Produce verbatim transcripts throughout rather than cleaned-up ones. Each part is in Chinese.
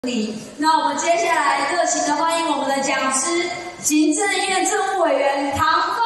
礼。那我们接下来热情的欢迎我们的讲师，行政院政务委员唐凤。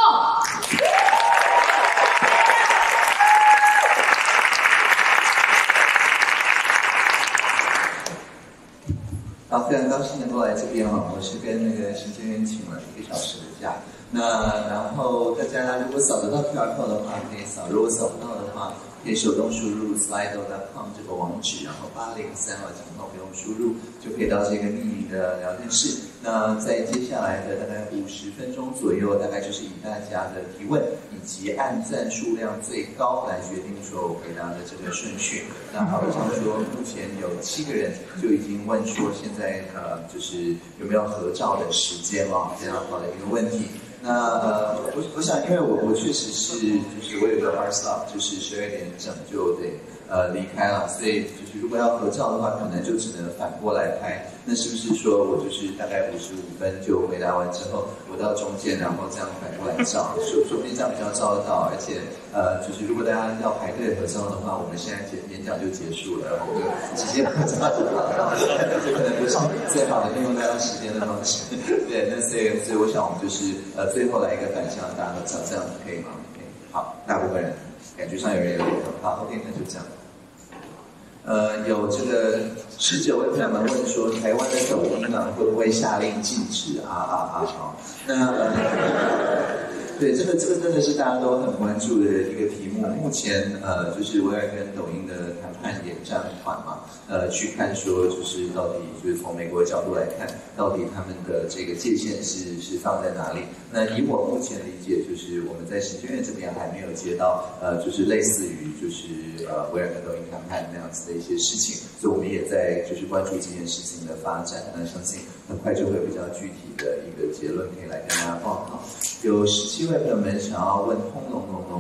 好，非常高兴能够来这边哈，我是跟那个行政院请了一个小时的假。那然后大家如果扫得到 Q R code 的话，可以扫；如果扫不到的话，可以手动输入 slido dot com 这个网址，然后八零三号请后不用输入，就可以到这个匿名的聊天室。那在接下来的大概五十分钟左右，大概就是以大家的提问以及按赞数量最高来决定说我回答的这个顺序。那好像说目前有七个人就已经问说现在呃就是有没有合照的时间哦，非常好的一个问题。那呃，我我想，因为我我确实是，就是我有个 hard stop， 就是十二点整就得呃离开了，所以就是如果要合照的话，可能就只能反过来拍。那是不是说我就是大概五十五分就回答完之后，我到中间，然后这样反过来照，说说不定这样比较照得到，而且呃，就是如果大家要排队合照的话，我们现在演演讲就结束了，然后我就直接合照就好了，这可能不是最好的利用大家时间的方式。对，那所以所以我想我们就是呃最后来一个反向大家合照，这样可以吗？可以。好，大部分人感觉上有人有点好 ，OK， 那就这样。呃，有这个十九位朋友们问说，台湾的抖音啊会不会下令禁止啊啊啊啊？那呃，对，这个这个真的是大家都很关注的一个题目。目前呃，就是我也跟抖音的谈判演战团嘛，呃，去看说就是到底就是从美国的角度来看，到底他们的这个界限是是放在哪里？那以我目前理解，就是我们在行政院这边还没有接到呃，就是类似于就是呃微软跟抖音谈判那样子的一些事情，所以我们也在就是关注这件事情的发展。那相信很快就会有比较具体的一个结论可以来跟大家报告。有十七位朋友们想要问轰隆隆隆，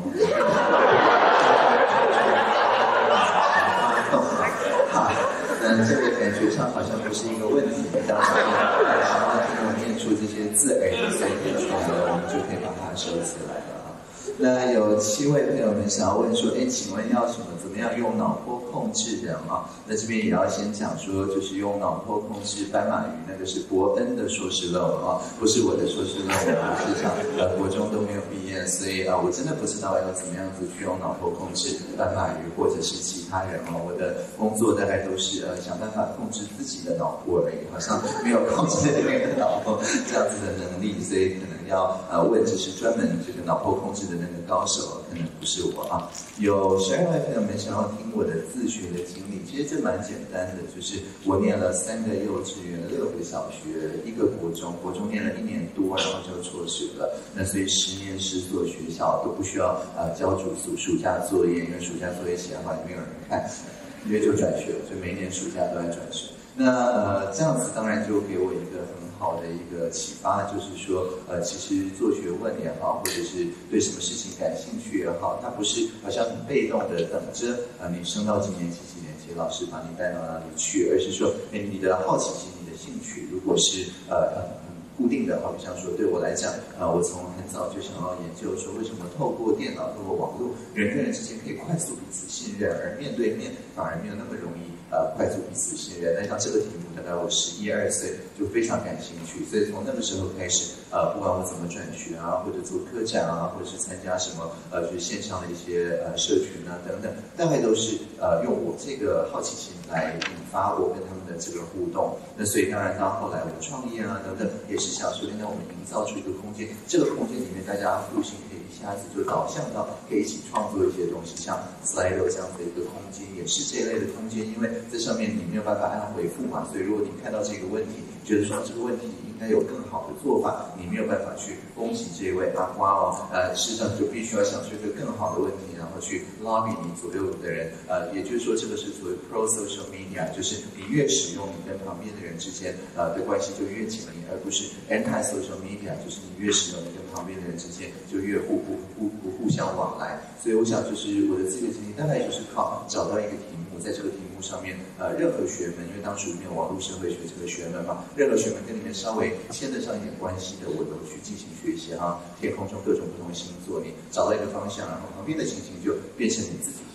好，那这个感觉上好像不是一个问题，当然想要听我念出这些字而已，所以念出来了，我们就可以把它收起来了。那有七位朋友们想要问说，哎，请问要什么？怎么样用脑波控制人啊？那这边也要先讲说，就是用脑波控制斑马鱼，那个是伯恩的硕士论文啊，不是我的硕士论文。事实上，呃，国中都没有毕业，所以啊、呃，我真的不知道要怎么样子去用脑波控制斑马鱼或者是其他人啊。我的工作大概都是呃想办法控制自己的脑波而已，好像没有控制别人的脑波这样子的能力，所以可能要呃问，只是专门这个脑波控制的那个高手，可能不是我啊。有十二位朋友们想要听我的自学的经历，其实这蛮简单的，就是我念了三个幼稚园，六个小学，一个国中，国中念了一年多，然后就辍学了。那所以十年十所学校都不需要呃交暑暑暑假作业，因为暑假作业写的话也没有人看，因为就转学了，所以每一年暑假都在转学。那呃这样子当然就给我一个很好的一个启发，就是说呃其实做学问也好，或者是对什么事情感兴趣也好，它不是好像很被动的等着呃你升到几年级几年级老师把你带到哪里去，而是说哎你的好奇心、你的兴趣，如果是呃很固定的，好比像说对我来讲，呃我从很早就想要研究说为什么透过电脑、透过网络，人跟人之间可以快速彼此信任，而面对面反而没有那么容易。呃，快速彼此信任。那像这个题目，大概我十一二岁就非常感兴趣，所以从那个时候开始，呃，不管我怎么转学啊，或者做科展啊，或者是参加什么呃，就是线上的一些呃社群啊等等，大概都是呃用我这个好奇心来引发我跟他们的这个互动。那所以当然到后来我创业啊等等，也是想说，让我们营造出一个空间，这个空间里面大家互信可以一下子就导向到可以一起创作一些东西，像 Slido 这样的一个空间，也是这一类的空间，因为在上面你没有办法按回复嘛，所以如果你看到这个问题，觉得说这个问题应该有更好的做法，你没有办法去恭喜这位阿花哦，呃，事实上就必须要想出一个更好的问题，然后去 lobby 你左右的人，呃，也就是说这个是所谓 pro social media， 就是你越使用，你跟旁边的人之间呃的关系就越紧密，而不是 anti social media， 就是你越使用，你跟旁边的人之间就越互不互不互相往来。所以我想就是我的自学经历大概就是靠找到一个题目，在这个题目上面，呃，任何学门，因为当时里面有网络社会学这个学门嘛，任何学门跟里面稍微牵得上一点关系的，我都去进行学习哈。天空中各种不同的星座，你找到一个方向，然后旁边的星星就变成你自己星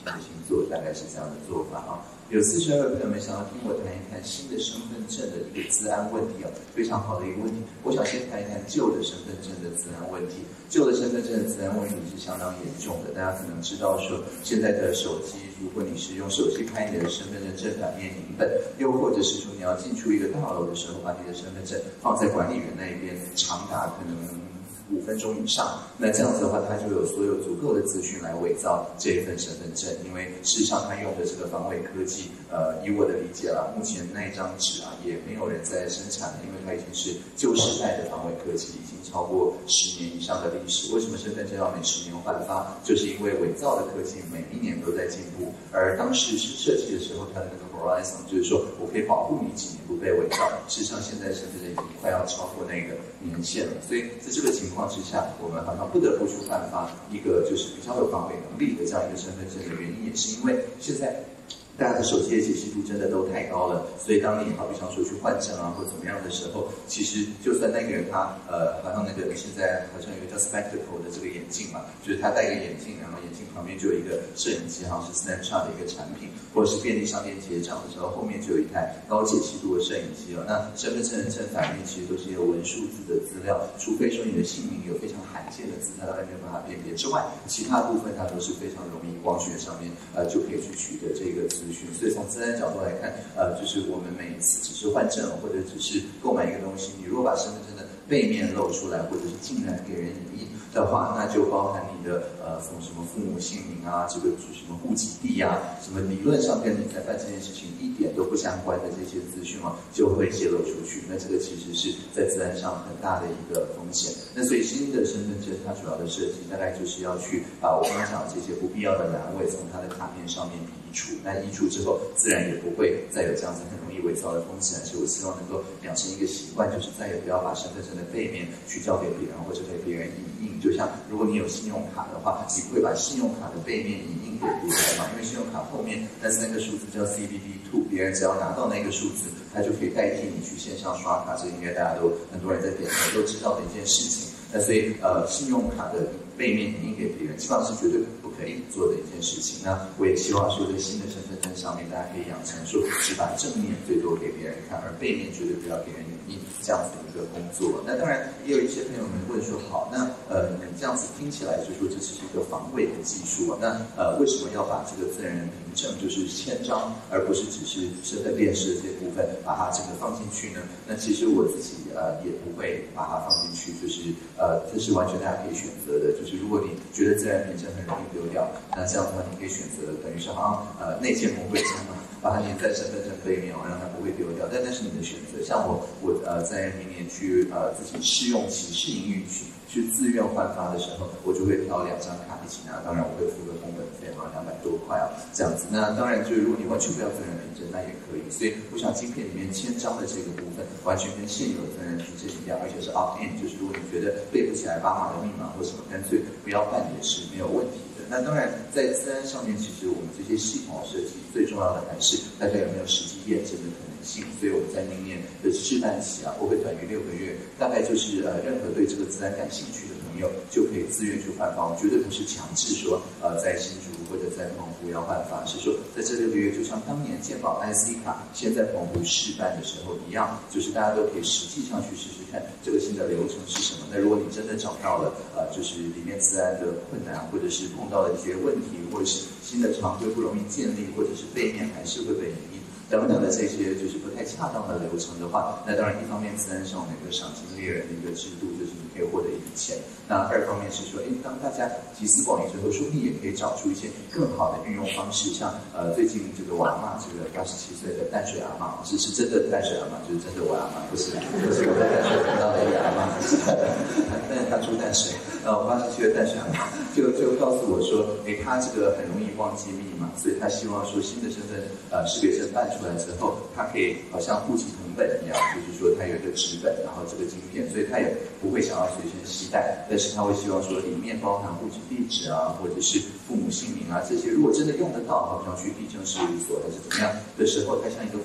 的星座，大概是这样的做法啊。有四十二位朋友们想要听我谈一谈新的身份证的一个资安问题啊，非常好的一个问题。我想先谈一谈旧的身份证的资安问题。旧的身份证的资安问题是相当严重的，大家可能知道说，现在的手机，如果你是用手机拍你的身份证正反面影本，又或者是说你要进出一个大楼的时候，把你的身份证放在管理员那一边，长达可能五分钟以上，那这样子的话，他就有所有足够的资讯来伪造这一份身份证，因为事实上他用的这个防伪科技，呃，以我的理解啦，目前那一张纸啊，也没有人在生产了，因为它已经是旧时代的防伪科技，已经超过十年以上的历史。为什么身份证要每十年换发？就是因为伪造的科技每一年都在进步，而当时是设计的时候，它的那个 horizon 就是说我可以保护你几年不被伪造。事实上，现在身份证已经快要超过那个年限了，所以在这个情况之下，我们好像不得不去颁发一个就是比较有防伪能力的这样一个身份证的原因，也是因为现在大家的手机的解析度真的都太高了，所以当你好比像说去换证啊或怎么样的时候，其实就算那个人他呃好像那个现在好像有一个叫 spectacle 的这个眼镜嘛，就是他戴个眼镜，然后眼镜旁边就有一个摄影机，好像是 Snapchat 的一个产品，或者是便利商店结账的时候，后面就有一台高解析度的摄影机了。那身份证的正反面其实都是有文数字的资料，除非说你的姓名有非常罕见的字，它大概没有办法辨别之外，其他部分它都是非常容易光学上面呃就可以去取得这个资讯。所以从资安角度来看，呃，就是我们每一次只是换证或者只是购买一个东西，你如果把身份证的背面露出来，或者是竟然给人隐匿的话，那就包含你的呃什么什么父母姓名啊，这个什么户籍地啊，什么理论上跟你在办这件事情一点都不相关的这些资讯啊，就会泄露出去。那这个其实是在资安上很大的一个风险。那所以新的身份证它主要的设计大概就是要去把我刚刚讲的这些不必要的栏位从它的卡面上面移除。那移除之后，自然也不会再有这样子很容易伪造的风险。所以我希望能够养成一个习惯，就是再也不要把身份证的背面去交给别人，或者给别人影印。就像如果你有信用卡的话，你不会把信用卡的背面影印给别人嘛？因为信用卡后面那三个数字叫 C V V 二， 别人只要拿到那个数字，他就可以代替你去线上刷卡。这应该大家都很多人在点头都知道的一件事情。那所以呃，信用卡的背面影印给别人，基本上是绝对不可以做的一件事情。那我也希望说，在新的身份证上面，大家可以养成说，只把正面最多给别人看，而背面绝对不要给人影印这样子的一个工作。那当然，也有一些朋友们问说，好，那呃，你这样子听起来就说这是一个防伪的技术啊，那呃，为什么要把这个自然人凭证就是签章，而不是只是身份辨识的这部分把它整个放进去呢？那其实我自己呃也不会把它放进去，就是呃，这是完全大家可以选择的。就是如果你觉得自然凭证很容易丢掉，那这样的话你可以选择等于是好像呃内建模会签嘛，把它粘在身份证背面，让它不会丢掉。但那是你的选择。像我我呃在明年去呃自己试用期试营运去去自愿换发的时候，我就会挑两张卡一起拿，当然我会付个工本费嘛，两百多块啊这样子。那当然就是如果你完全不要自然凭证，那也可以。所以我想晶片里面签章的这个部分，完全跟现有的自然凭证一样，而且是 opt in， 就是如果你觉得背不起来巴马的密码或什么，干脆不要办也是没有问题的。那当然在资安上面，其实我们这些系统设计最重要的还是大家有没有实际验证的可能性。所以我们在明年的试办期啊，会不会短于六个月，大概就是呃任何对这个资安感兴趣的朋友就可以自愿去换发，绝对不是强制说呃在新竹或者在澎湖要换发，是说在这六个月就像当年健保 I C 卡现在澎湖试办的时候一样，就是大家都可以实际上去试试看这个新的流程是什么。那如果你真的找到了呃就是里面资安的困难，或者是碰到了一些问题，或者是新的常规不容易建立，或者是背面还是会被影印等等的这些就是不太恰当的流程的话，那当然一方面资安上有一个赏金猎人的一个制度，就是你可以获得一笔钱。那二方面是说，哎，当大家集思广益之后，说不定也可以找出一些更好的运用方式。像呃最近这个我阿嬷，这个八十七岁的淡水阿嬷，是是真的淡水阿嬷，就是真的我阿嬷，不是不是我在淡水碰到的一个阿嬷，但是她住淡水，然后八十七岁的淡水阿嬷就就告诉我说，哎，她这个很容易忘记密码，所以她希望说新的身份呃识别证办出来之后，她可以好像户籍誊本一样，就是说它有一个纸本，然后这个晶片，所以她也不会想要随身携带，但是她会希望说里面包含户籍地址啊，或者是父母姓名啊这些，如果真的用得到，好像去地政事务所还是怎么样的时候，它像一个户籍誊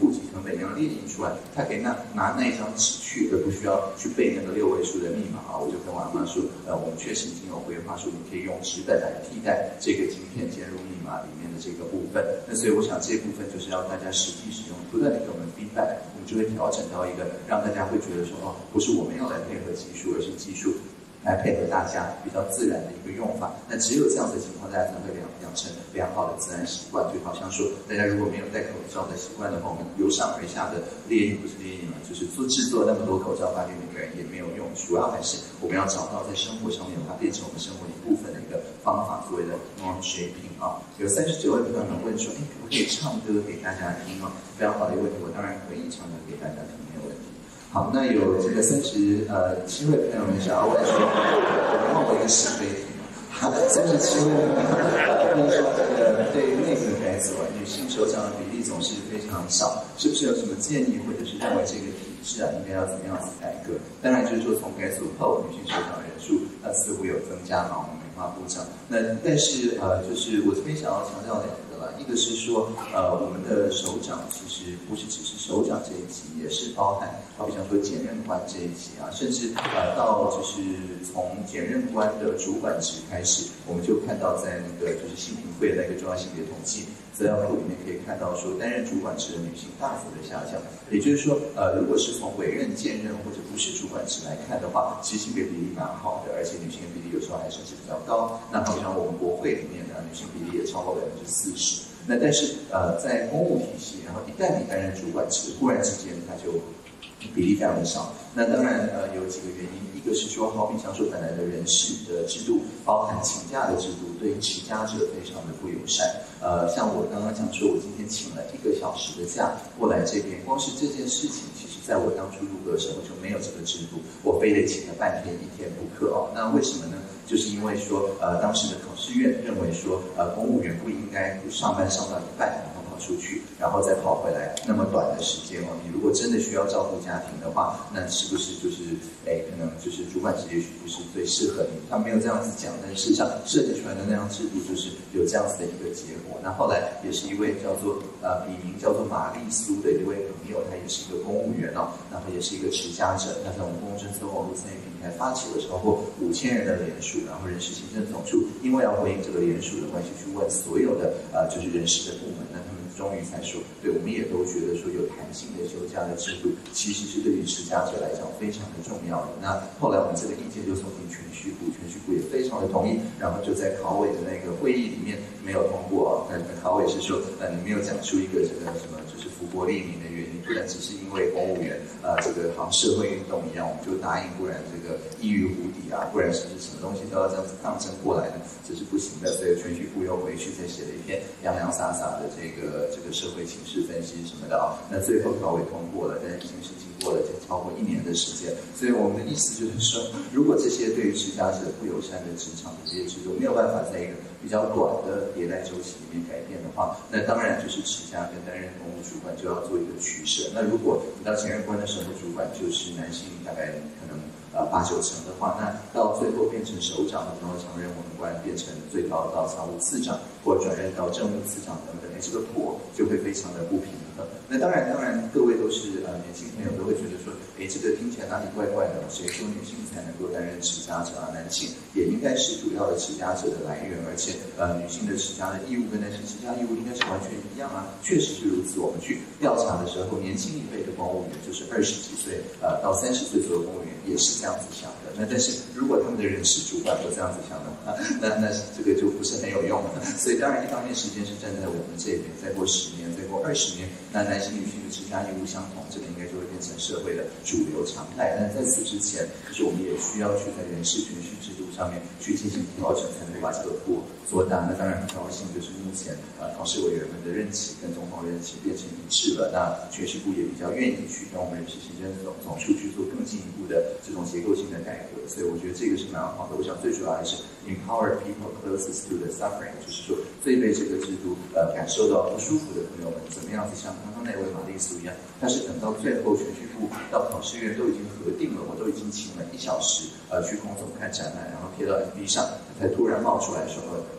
本一样列印出来，他可以拿拿那一张纸去，而不需要去背那个六位数的密码啊。我就跟我阿妈说，呃，我们确实已经有规划说，你可以用纸本来替代这个晶片接入密码里面的这个部分。那所以我想这部分就是要大家实际使用，不断的给我们 feedback， 我们就会调整到一个让大家会觉得说，哦，不是我们要来配合技术，而是技术来配合大家比较自然的一个用法。那只有这样的情况，大家才会养养成良好的自然习惯。就好像说，大家如果没有戴口罩的习惯的话，我们由上而下的列印不是列印嘛，就是做制作那么多口罩发给每个人也没有用。主要还是我们要找到在生活上面把它变成我们生活一部分的一个方法，所谓的 norm shaping 啊。有三十九位朋友们问说，哎，可不可以唱歌给大家听啊？非常好的一个问题，我当然可以唱歌给大家听，没有问题。好，那有这个三十呃七位朋友们想要问说，我问我一个是非题嘛？好，三十七位朋友说，这个对于内阁改组啊，女性首长的比例总是非常少，是不是有什么建议，或者是认为这个体制啊应该要怎么样子改革？当然就是说，从改组后，女性首长人数呃似乎有增加嘛，我们梅花部长。那但是呃，就是我这边想要强调两个啦，一个是说，呃，我们的首长其实不是只是首长这一级，也是包含，好比像说检任官这一级啊，甚至呃到就是从检任官的主管职开始，我们就看到在那个就是性平会的那个中央性别统计资料库里面可以看到说，担任主管职的女性大幅的下降。也就是说，呃，如果是从委任、兼任或者不是主管职来看的话，其实性别比例蛮好的，而且女性的比例有时候还甚至比较高。那好像我们国会里面呢，女性比例也超过百分之四十。那但是呃，在公务体系，然后一旦你担任主管职，忽然之间它就比例非常的少。那当然呃有几个原因，一个是说，好比像说本来的人事的制度，包含请假的制度，对于持家者非常的不友善。呃，像我刚刚讲说，我今天请了一个小时的假过来这边，光是这件事情，其实在我当初入阁的时候就没有这个制度，我非得请了半天一天不可哦。那为什么呢？就是因为说，呃，当时的考试院认为说，呃，公务员不应该上班上到一半，然后跑出去，然后再跑回来，那么短的时间哦，你如果真的需要照顾家庭的话，那是不是就是，哎，可能就是主管职也许不是最适合你？他没有这样子讲，但事实上设计出来的那样制度就是有这样子的一个结果。那后来也是一位叫做呃笔名叫做玛丽苏的一位朋友，他也是一个公务员哦，然后也是一个持家者，他在我们公共政策网络参与平台发起了超过五千人的联署，然后人事行政总处因为要回应这个联署的关系，去问所有的呃就是人事的部门，那他们终于才说，对，我们也都觉得说有弹性的休假的制度，其实是对于持家者来讲非常的重要的。那后来我们这个意见就送进全序部，全序部也非常的同意，然后就在考委的那个会议里面没有通过啊。那考委是说，呃，你没有讲出一个这个什么就是福国利民的原因，不然只是因为公务员呃这个好像社会运动一样，我们就答应，不然这个易于无敌啊，不然是不是什么东西都要这样子抗争过来的，这是不行的。所以全序部又回去再写了一篇洋洋洒洒的这个这个社会情势分析什么的啊。那最后考委通过了，但是已经是经过了超过一年的时间。所以我们的意思就是说，如果这些对于持家者不友善的职场的这些制度没有办法在一个比较短的迭代周期里面改变的话，那当然就是持家跟担任公务主管就要做一个取舍。那如果你到前任官的时候，主管就是男性大概可能呃八九成的话，那到最后变成首长，然后常任文官变成最高到常务次长，或转任到政务次长等等，这个破就会非常的不平衡。那当然，当然各位都是呃年轻朋友都会觉得说，哎，这个听起来哪里怪怪的？谁说女性才能够担任持家者啊？男性也应该是主要的持家者的来源，而且呃女性的持家的义务跟男性持家义务应该是完全一样啊，确实是如此。我们去调查的时候，年轻一辈的公务员就是二十几岁呃到三十岁左右的公务员也是这样子想的。那但是如果他们的人事主管都这样子想的话，那那这个就不是很有用了。所以当然一方面时间是站在我们这边，再过十年，再过二十年，那男性女性的持家义务相同，这个应该就会变成社会的主流常态。但在此之前，就是我们也需要去在人事程序制度上面去进行调整，才能把这个破做大。那当然很高兴，就是目前呃考试委员们的任期跟总统任期变成一致了。那全事部也比较愿意去跟我们人事行政总总处去做更进一步的这种结构性的改革。所以我觉得这个是蛮好的。我想最主要还是 empower people closest to the suffering， 就是说最被这个制度呃感受到不舒服的朋友们，怎么样子像刚刚那位玛丽苏一样，他是等到最后全序部到考试院都已经核定了，我都已经请了一小时呃去空总看展览，然后贴到 F B 上，才突然冒出来说，呃，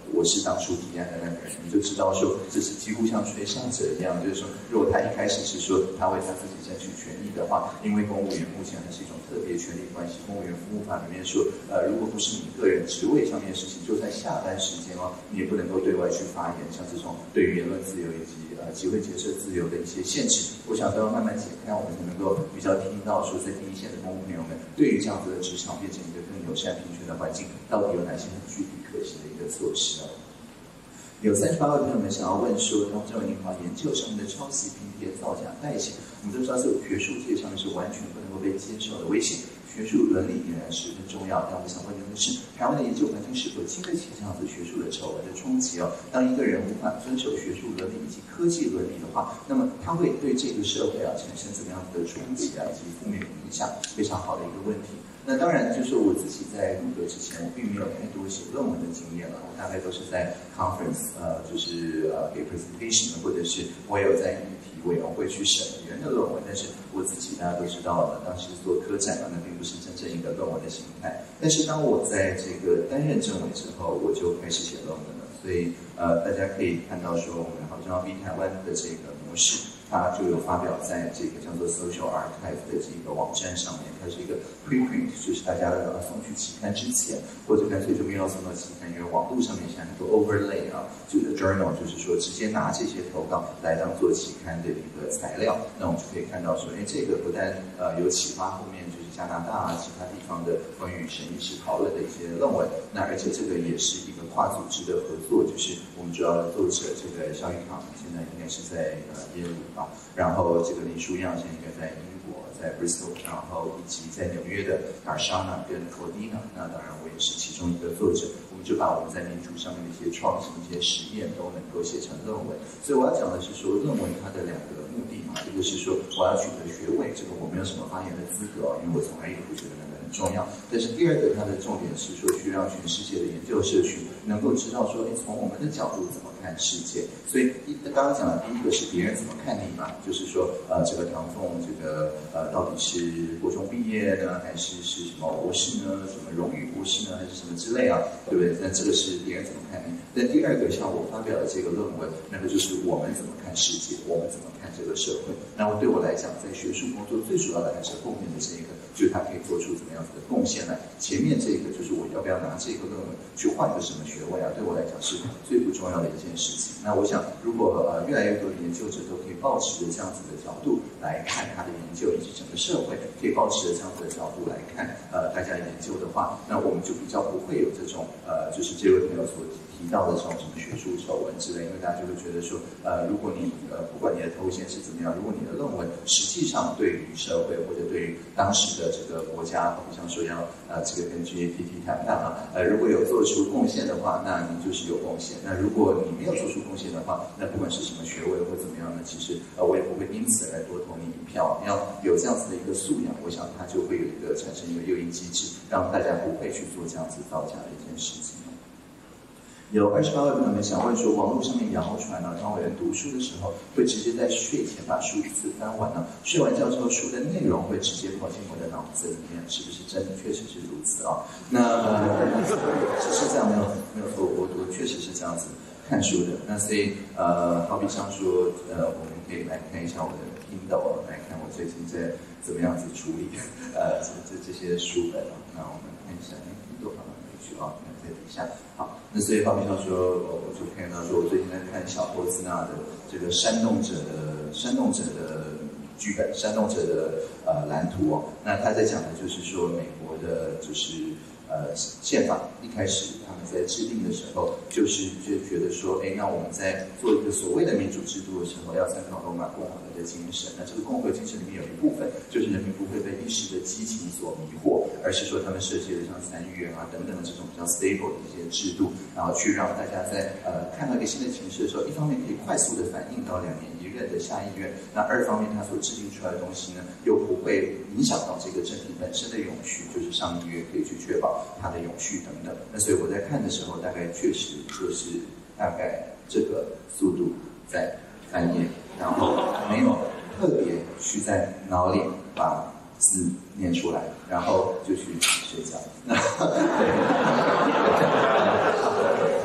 我是当初提案的那个人，你就知道说这是几乎像吹哨者一样，就是说如果他一开始是说他为他自己争取权益的话，因为公务员目前还是一种特别权利关系，公务员服务法里面说，呃，如果不是你个人职位上面的事情，就在下班时间哦，你也不能够对外去发言，像这种对于言论自由以及呃集会结社自由的一些限制，我想都要慢慢解开，我们才能够比较听到说，在第一线的公务朋友们对于这样子的职场变成一个更友善平权的环境，到底有哪些很具体可行的一个措施哦？有三十八位朋友们想要问说，东正文银行研究上面的抄袭、拼贴、造假、代写，我们都知道，在学术界上面是完全不能够被接受的危险。学术伦理仍然十分重要，但我想问您的是，台湾的研究环境是否经得起这样子学术的丑闻的冲击哦？当一个人无法遵守学术伦理以及科技伦理的话，那么他会对这个社会啊产生怎么样子的冲击啊，以及负面影响？非常好的一个问题。那当然，就是我自己在入阁之前，我并没有太多写论文的经验了，我大概都是在 conference， 呃，就是呃给 presentation， 或者是我有在议题委员会去审别人的论文，但是我自己大家都知道了，当时做科展嘛，那并不是真正一个论文的形态。但是当我在这个担任政委之后，我就开始写论文了，所以呃，大家可以看到说，我们好像比台湾的这个模式。它就有发表在这个叫做 Social Archive 的这个网站上面，它是一个 preprint， 就是大家呃送去期刊之前，或者干脆就没有送到期刊，因为网络上面现在很多 overlay 啊，就是 journal， 就是说直接拿这些投稿来当做期刊的一个材料，那我们就可以看到说，哎，这个不但呃有启发后面就是加拿大啊其他地方的关于审议式讨论的一些论文，那而且这个也是一个跨组织的合作，就是我们主要的作者这个肖玉康现在应该是在呃耶鲁。然后这个林书样现在应该在英国，在 Bristol， 然后以及在纽约的 Darshana 跟 Cordina， 那当然我也是其中一个作者。我们就把我们在民主上面的一些创新、一些实验都能够写成论文。所以我要讲的是说，论文它的两个目的嘛，一个是说我要取得学位，这个我没有什么发言的资格，因为我从来也不觉得那个很重要。但是第二个，它的重点是说，去让全世界的研究社群能够知道说，哎，从我们的角度怎么看世界。所以刚刚讲的第一个是别人怎么看你嘛，就是说，呃，这个唐凤这个呃到底是国中毕业呢，还是是什么博士呢？什么荣誉博士呢，还是什么之类啊？对不对？那这个是别人怎么看你。但第二个，像我发表的这个论文，那个就是我们怎么看世界，我们怎么看这个社会。那么对我来讲，在学术工作最主要的还是后面的这个，就是它可以做出怎么样子的贡献来。前面这个就是我要不要拿这个论文去换个什么学位啊？对我来讲是最不重要的一件事情。那我想，如果呃越来越多的研究者都可以抱持着这样子的角度来看他的研究，以及整个社会可以抱持着这样子的角度来看呃大家研究的话，那我们就比较不会有这种呃就是这位朋友所提到的这种什么学术丑闻之类，因为大家就会觉得说，呃如果你呃不管你的头衔是怎么样，如果你的论文实际上对于社会或者对于当时的这个国家，比方说要呃这个跟 G A T T 谈判啊，呃如果有做出贡献的话，那你就是有贡献；那如果你没有做出贡献的话，那不管是什么学位或怎么样呢，其实呃我也不会因此而多投你一票。你要有这样子的一个素养，我想它就会有一个产生一个诱因机制，让大家不会去做这样子造假的一件事情。有二十八位朋友们想问说，网络上面谣传呢，当委员读书的时候，会直接在睡前把书一次翻完呢？睡完觉之后，书的内容会直接跑进我的脑子里面，是不是真的？确实是如此啊。那是是这样，没有没有错，我我确实是这样子看书的。那所以呃，好比像说呃，我们可以来看一下我的 Kindle， 来看我最近在怎么样子处理呃这这这些书本啊。那我们看一下 Kindle 放到哪里去啊？在底下。好，那所以好比像说，我就看到说，我最近在看小波兹纳的这个煽动者的煽动者的剧本，煽动者的呃蓝图哦。那他在讲的就是说，美国的就是呃宪法一开始他们在制定的时候，就是就觉得说，哎，那我们在做一个所谓的民主制度的时候，要参考罗马共和的精神。那这个共和精神里面有一部分，就是人民不会被一时的激情所迷惑，而是说他们设计了像参议院啊等等的这种比较 stable 的一些制度，然后去让大家在呃看到一个新的情势的时候，一方面可以快速的反应到两年一任的下议院，那二方面他所制定出来的东西呢，又不会影响到这个政体本身的永续，就是上议院可以去确保它的永续等等。那所以我在看的时候，大概确实就是大概这个速度在翻页，然后没有特别去在脑里把字念出来，然后就去睡觉。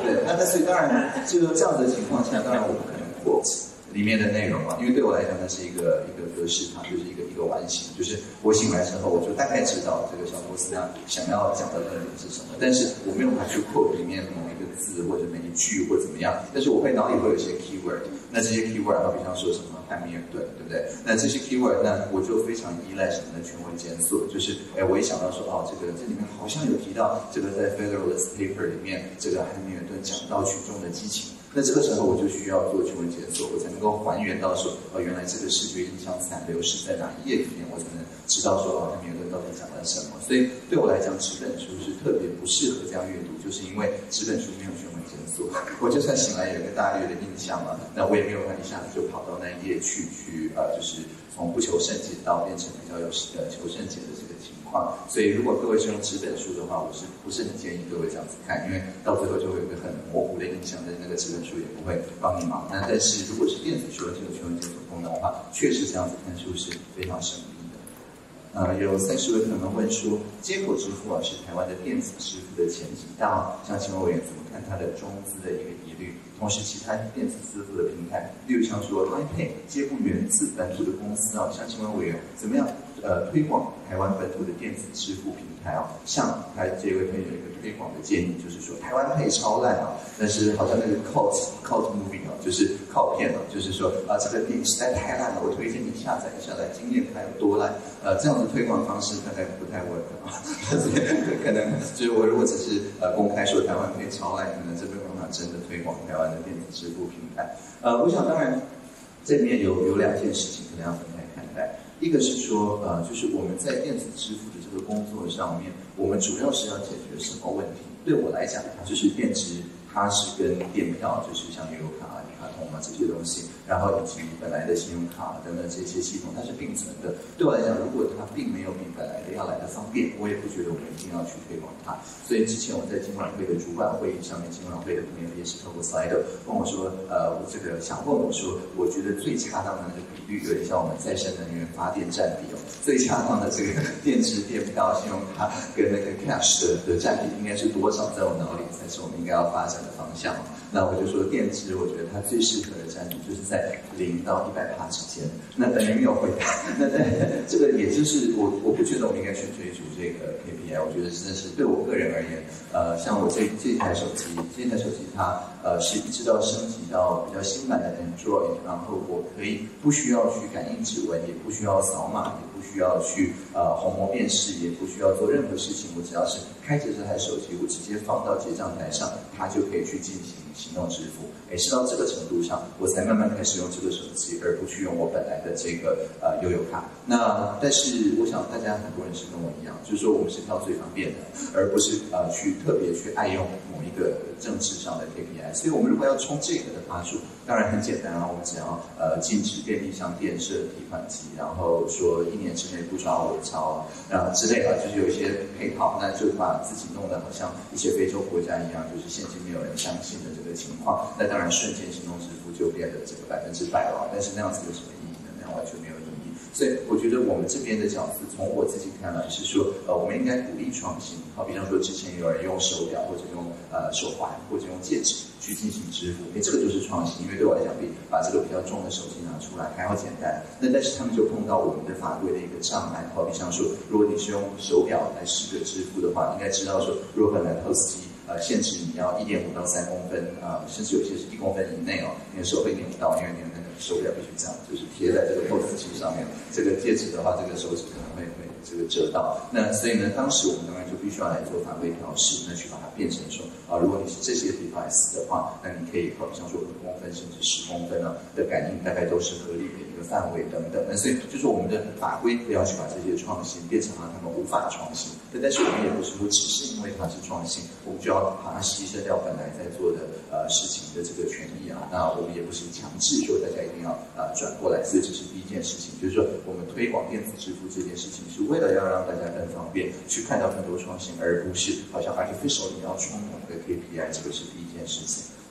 对，那那所以当然这个这样的情况下，当然我不可能 quote 里面的内容嘛，因为对我来讲，那是一个一个格式，它就是一个一个完形，就是我醒来之后，我就大概知道这个小波斯那想要讲的论点是什么，但是我没有办法去 quote 里面某一个字或者每一句或怎么样，但是我会脑里会有一些 keyword， 那这些 keyword， 好比方说什么汉密尔顿，对不对？那这些 keyword， 那我就非常依赖什么的权威检索，就是哎，我一想到说哦，这个这里面好像有提到这个在 Federalist Paper 里面，这个汉密尔顿讲到群众的激情。那这个时候我就需要做权威检索，我才能够还原到说，哦，原来这个视觉印象残留是在哪一页里面，我才能知道说，哦，汉密尔顿到底讲了什么。所以对我来讲，纸本书是特别不适合这样阅读，就是因为纸本书没有权威检索，我就算醒来有一个大略的印象嘛，那我也没有办法一下子就跑到那一页去去呃，就是从不求甚解到变成比较有呃求甚解的这个情况。所以如果各位是用纸本书的话，我是不是很建议各位这样子看？因为到最后就会有一个很模糊的印象，但那个纸本书也不会帮你忙。那但是如果是电子书的这个权威检索功能的话，确实这样子看书是非常省力的。呃，有三十位朋友们问说，接口支付啊是台湾的电子支付的前几大，像请问委员怎么看它的中资的一个疑虑？同时，其他电子支付的平台，例如像说 Line Pay 接不源自本土的公司啊，像请问委员怎么样呃推广台湾本土的电子支付平台啊？像他这位朋友有一个推广的建议，就是说台湾配超烂啊，但是好像那个 cult cult movie 啊，就是靠片啊，就是说啊这个电影实在太烂了，我推荐你下载一下来经验它有多烂。呃，这样的推广方式大概不太 work 啊，可能就是我如果只是呃公开说台湾配超烂，可能这没有办法真的推广台湾的电子支付平台。呃，我想当然这里面有有两件事情可能要分开看待。一个是说，呃，就是我们在电子支付的这个工作上面，我们主要是要解决什么问题？对我来讲，就是电支，它是跟电票，就是像悠游卡、一卡通啊这些东西，然后以及本来的信用卡等等这些系统，它是并存的。对我来讲，如果它并没有比本来的要来的方便，我也不觉得我们一定要去推广它。所以之前我在金管会的主管会议上面，金管会的朋友也是透过 Slido 问我说，呃，我这个想问我说，我觉得最恰当的那个比率，有点像我们再生能源发电占比哦，最恰当的这个电池、电票、信用卡跟那个 cash 的的占比应该是多少？在我脑里才是我们应该要发展的方向。那我就说电池，我觉得它最适合的占比就是在零到一百趴之间。那等于没有回答。那但这个也就是我我不觉得我们应该去追逐这个 K P I， 我觉得真的是对我个人而言，呃，像我这这台手机，这台手机它呃是一直到升级到比较新版的 Android， 然后我可以不需要去感应指纹，也不需要扫码，也不需要去呃虹膜辨识，也不需要做任何事情，我只要是开着这台手机，我直接放到结账台上，它就可以去进行行动支付。哎，是到这个程度上，我才慢慢开始用这个手机，而不去用我本来的这个呃悠游卡。那但是我想大家很多人是跟我一样，就是说我们是挑最方便的，而不是呃去特别去爱用某一个政治上的 K P I。所以我们如果要冲这个的趴数，当然很简单啊，我们只要呃禁止便利商店设提款机，然后说一年之内不抓伪钞啊之类的，就是有一些配套，那就把自己弄得好像一些非洲国家一样，就是现金没有人相信的这个情况，那当然瞬间行动支付就变得这个百分之百了。但是那样子有什么意义呢？那样完全没有意义。所以我觉得我们这边的角色，从我自己看来是说，呃，我们应该鼓励创新。好，比方说之前有人用手表或者用呃手环或者用戒指去进行支付，哎，这个就是创新。因为对我来讲，比把这个比较重的手机拿出来还要简单。那但是他们就碰到我们的法规的一个障碍。好，比方说，如果你是用手表来视觉支付的话，应该知道说，如果本来 P O S 机呃限制你要一点五到三公分啊、呃，甚至有些是一公分以内哦，你的手会拧不到，因为你的那个手表必须这样，就是贴在这个 P O S 机上面。这个戒指的话，这个手指可能会会这个折到。那所以呢，当时我们当然就必须要来做法规调试，那去把它变成说啊、呃，如果你是这些 device 的话，那你可以好像说五公分甚至十公分啊的感应，大概都是合理的一个范围等等。那所以就是我们的法规不要去把这些创新变成了他们无法创新。但是我们也不是说只是因为它是创新，我们就要把它牺牲掉本来在做的呃事情的这个权益啊。那我们也不是强制说大家一定要呃转过来，所以这是第一件事情，就是说我们推广电子支付这件事情是为了要让大家更方便去看到更多创新，而不是好像 artificial 你要冲某个 K P I， 这个是第一件事情。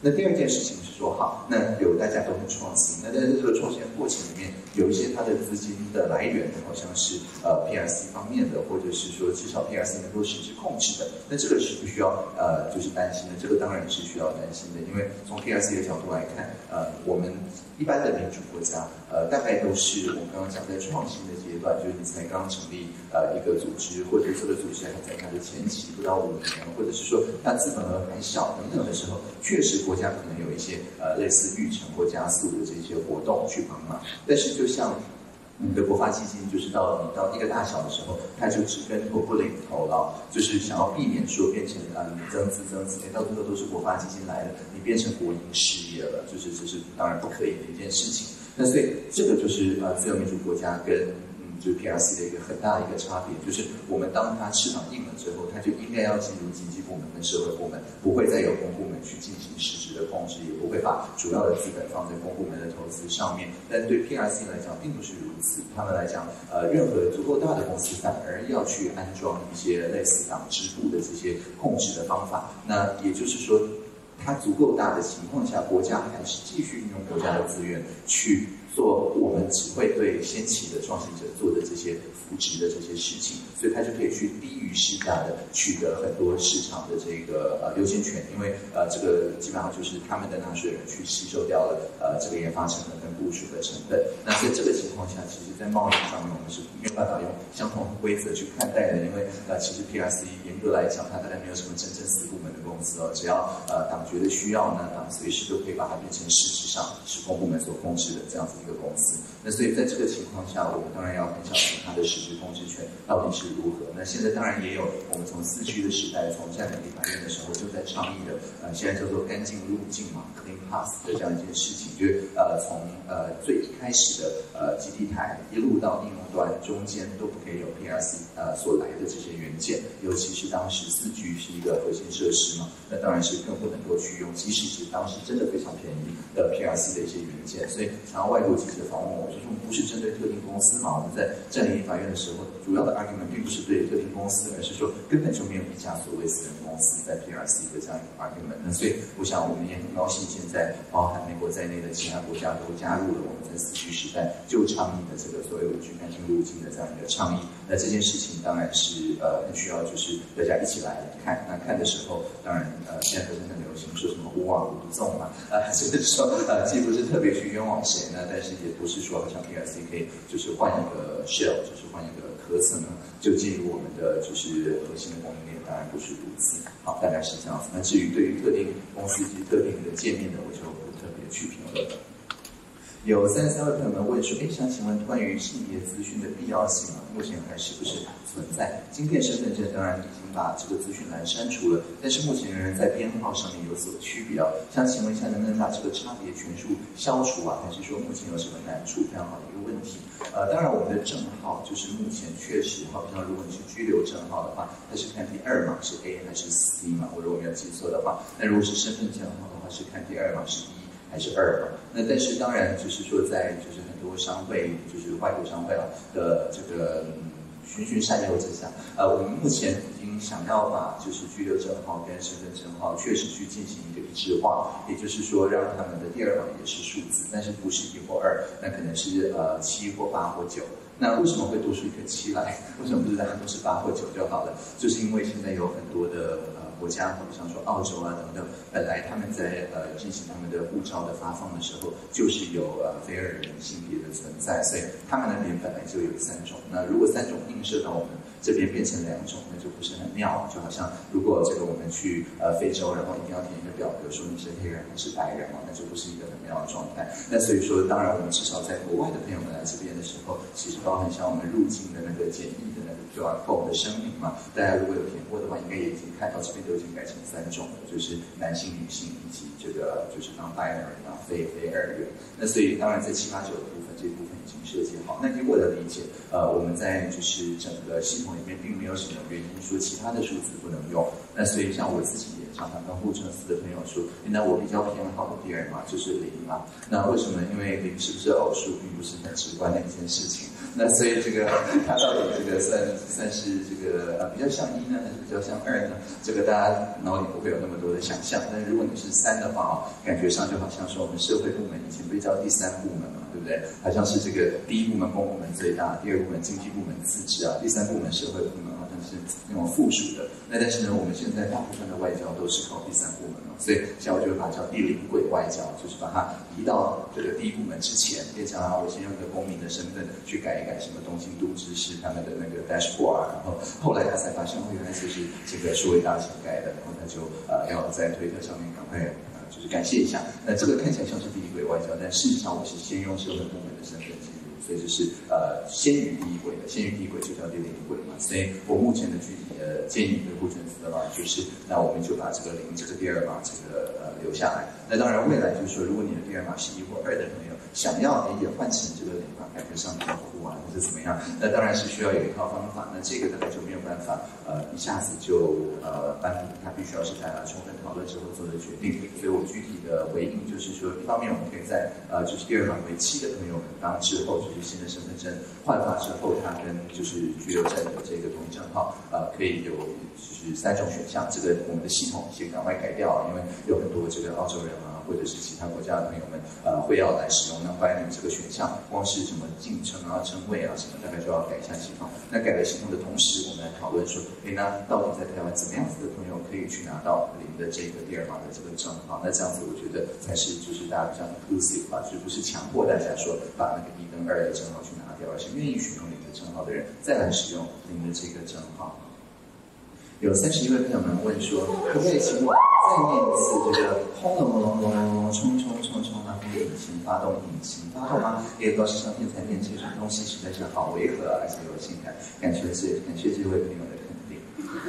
那第二件事情是说，好，那有大家都很创新，那在这个创新的过程里面，有一些它的资金的来源好像是呃 P R C 方面的，或者是说至少 P R C 能够实质控制的，那这个是不需要呃就是担心的，这个当然是需要担心的，因为从 P R C 的角度来看，呃，我们一般的民主国家，呃，大概都是我们刚刚讲在创新的阶段，就是你才刚成立呃一个组织，或者这个组织还在它的前期不到五年，或者是说它资本额还小等等的时候，确实国家可能有一些呃类似育成或加速的这些活动去帮忙，但是就像你的国发基金，就是到你到一个大小的时候，它就只跟头不领头了，就是想要避免说变成啊你增资增资，哎到最后都是国发基金来的，你变成国营事业了，就是这是当然不可以的一件事情。那所以这个就是呃自由民主国家跟嗯就是 P R C 的一个很大的一个差别，就是我们当它翅膀硬了之后，它就应该要进入经济部门跟社会部门，不会再有公部门去进行实质的控制，也不会把主要的资本放在公部门的投资上面。但对 P R C 来讲并不是如此，他们来讲，呃，任何足够大的公司反而要去安装一些类似党支部的这些控制的方法。那也就是说，它足够大的情况下，国家还是继续运用国家的资源去做我们只会对先期的创新者做的这些扶植的这些事情，所以它就可以去低于市价的取得很多市场的这个呃优先权，因为呃这个基本上就是他们的纳税人去吸收掉了呃这个研发成本跟部署的成本。那在这个情况下，其实在贸易上面我们是没有办法用相同的规则去看待的，因为呃其实 P R C 严格来讲，它大概没有什么真正私部门的公司哦，只要呃党觉得需要呢，党随时都可以把它变成实质上是公部门所控制的这样子一个公司。那所以在这个情况下，我们当然要很小心它的实质控制权到底是如何。那现在当然也有我们从四区的时代，从占领立法院的时候就在倡议的，呃，现在叫做干净入境嘛 ，clean pass 的这样一件事情，就是呃从呃最一开始的呃基地台一路到应用端中间都不可以有 P R C 呃所来的这些元件，尤其是当时四 G 是一个核心设施嘛，那当然是更不能够去用，即使是当时真的非常便宜的 P R C 的一些元件。所以常常外国记者访问我，就是我们不是针对特定公司嘛，我们在占领立法院的时候，主要的 argument 并不是对特定公司，而是说根本就没有一家所谓私人公司在 P R C 的这样一个 argument。那所以我想我们也很高兴，现在包含美国在内的其他国家都加入了我们在四区时代就倡议的这个所谓的去干净入境的这样一个倡议。那这件事情当然是呃很需要就是大家一起来看。那看的时候，当然呃现在不是很流行说什么无往无纵嘛，呃就是说呃既不是特别去冤枉谁呢，但是也不是说好像 P R C 可以就是换一个 shell， 就是换一个壳层呢，就进入我们的就是核心的供应链，当然不是如此。好，大概是这样子。那至于对于特定公司及特定的界面呢，我就不特别去评论了。有三十三位朋友们问说，哎，想请问关于性别资讯的必要性啊，目前还是不是存在？晶片身份证当然已经把这个资讯栏删除了，但是目前仍然在编号上面有所区别啊。想请问一下，能不能把这个差别全数消除啊？还是说目前有什么难处？非常好的一个问题。呃，当然我们的证号就是目前确实，好像如果你是居留证号的话，它是看第二码是 A 还是 C 嘛？我如果没有记错的话，那如果是身份证号的话，是看第二码是一还是二嘛？那但是当然就是说，在就是很多商会，就是外国商会啊的这个嗯循循善诱之下，呃，我们目前已经想要把就是居留证号跟身份证号确实去进行一个一致化，也就是说让他们的第二码也是数字，但是不是一或二，那可能是呃七或八或九。那为什么会多出一个七来？为什么不是大家都是八或九就好了？就是因为现在有很多的呃国家，比方说澳洲啊等等，本来他们在呃进行他们的护照的发放的时候，就是有呃非二元性别的存在，所以他们那边本来就有三种。那如果三种映射到我们这边变成两种，那就不是很妙。就好像如果这个我们去呃非洲，然后一定要填一个表格说你是黑人还是白人嘛，那就不是一个很妙的状态。那所以说，当然我们至少在国外的朋友们来这边的时候，其实包含像我们入境的那个检疫的那个 Q R code 的声明嘛，大家如果有填过的话，应该也已经看到这边都已经改成三种了，就是男性、女性以及这个就是当 binary 啊非非二元。那所以当然在七八九的部分，这一部分已经设计好。那以我的理解，呃，我们在就是整个系统里面并没有什么原因说其他的数字不能用。那所以像我自己也常常跟护城司的朋友说，那我比较偏好的第二嘛，就是零嘛。那为什么？因为零是不是偶数，并不是很直观的一件事情。 那所以这个它到底这个算算是这个呃比较像一呢，还是比较像二呢？这个大家脑里不会有那么多的想象。但如果你是三的话哦，感觉上就好像是我们社会部门以前不是叫第三部门嘛，对不对？好像是这个第一部门公部门最大，第二部门经济部门次之啊，第三部门社会部门好像是那种附属的。那但是呢，我们现在大部分的外交都是靠第三部门了，所以像我就会把它叫第零轨外交，就是把它移到这个第一部门之前，变成啊，我先用一个公民的身份去改一改什么东京都知事他们的那个 dashboard 啊，然后后来他才发现，哦，原来这是这个数位大臣改的，然后他就呃要在推特上面赶快呃就是感谢一下。那这个看起来像是第一轨外交，但事实上我是先用社会部门的身份进入，所以就是呃先于第一轨的，先于第一轨就叫第零轨嘛。所以我目前的具体的建议对护城司的话，就是那我们就把这个零这个第二码这个呃留下来。那当然未来就是说，如果你的第二码是一或二的朋友，想要也换成这个零码，感觉上比较酷啊，或者怎么样，那当然是需要有一套方法。那这个大概就没有办法呃一下子就呃颁布，它必须要是大家充分讨论之后做的决定。所以我具体的回应就是说，一方面我们可以在呃就是第二码为七的朋友们，当之后就是新的身份证换发之后，它跟就是居留证的这个同一证号呃可以有就是三种选项。这个我们的系统先赶快改掉，因为有很多这个澳洲人啊，或者是其他国家的朋友们呃会要来使用 non-binary 这个选项，光是什么敬称啊、称谓啊什么，大概就要改一下系统。那改了系统的同时，我们来讨论说，诶，那到底在台湾怎么样子的朋友可以去拿到零的这个第二码的这个证号？那这样子我觉得才是就是大家比较 inclusive 吧，就不是强迫大家说把那个一跟二的证号去拿掉，而是愿意使用零的证号的人再来使用零的这个证号。有三十一位朋友们问说，可不可以请我再念一次这个轰隆隆隆隆冲冲冲冲啊，引擎发动引擎发动吗？也都是上天才念这种东西，实在是好违和而且有性感，感谢是感谢这位朋友的肯定。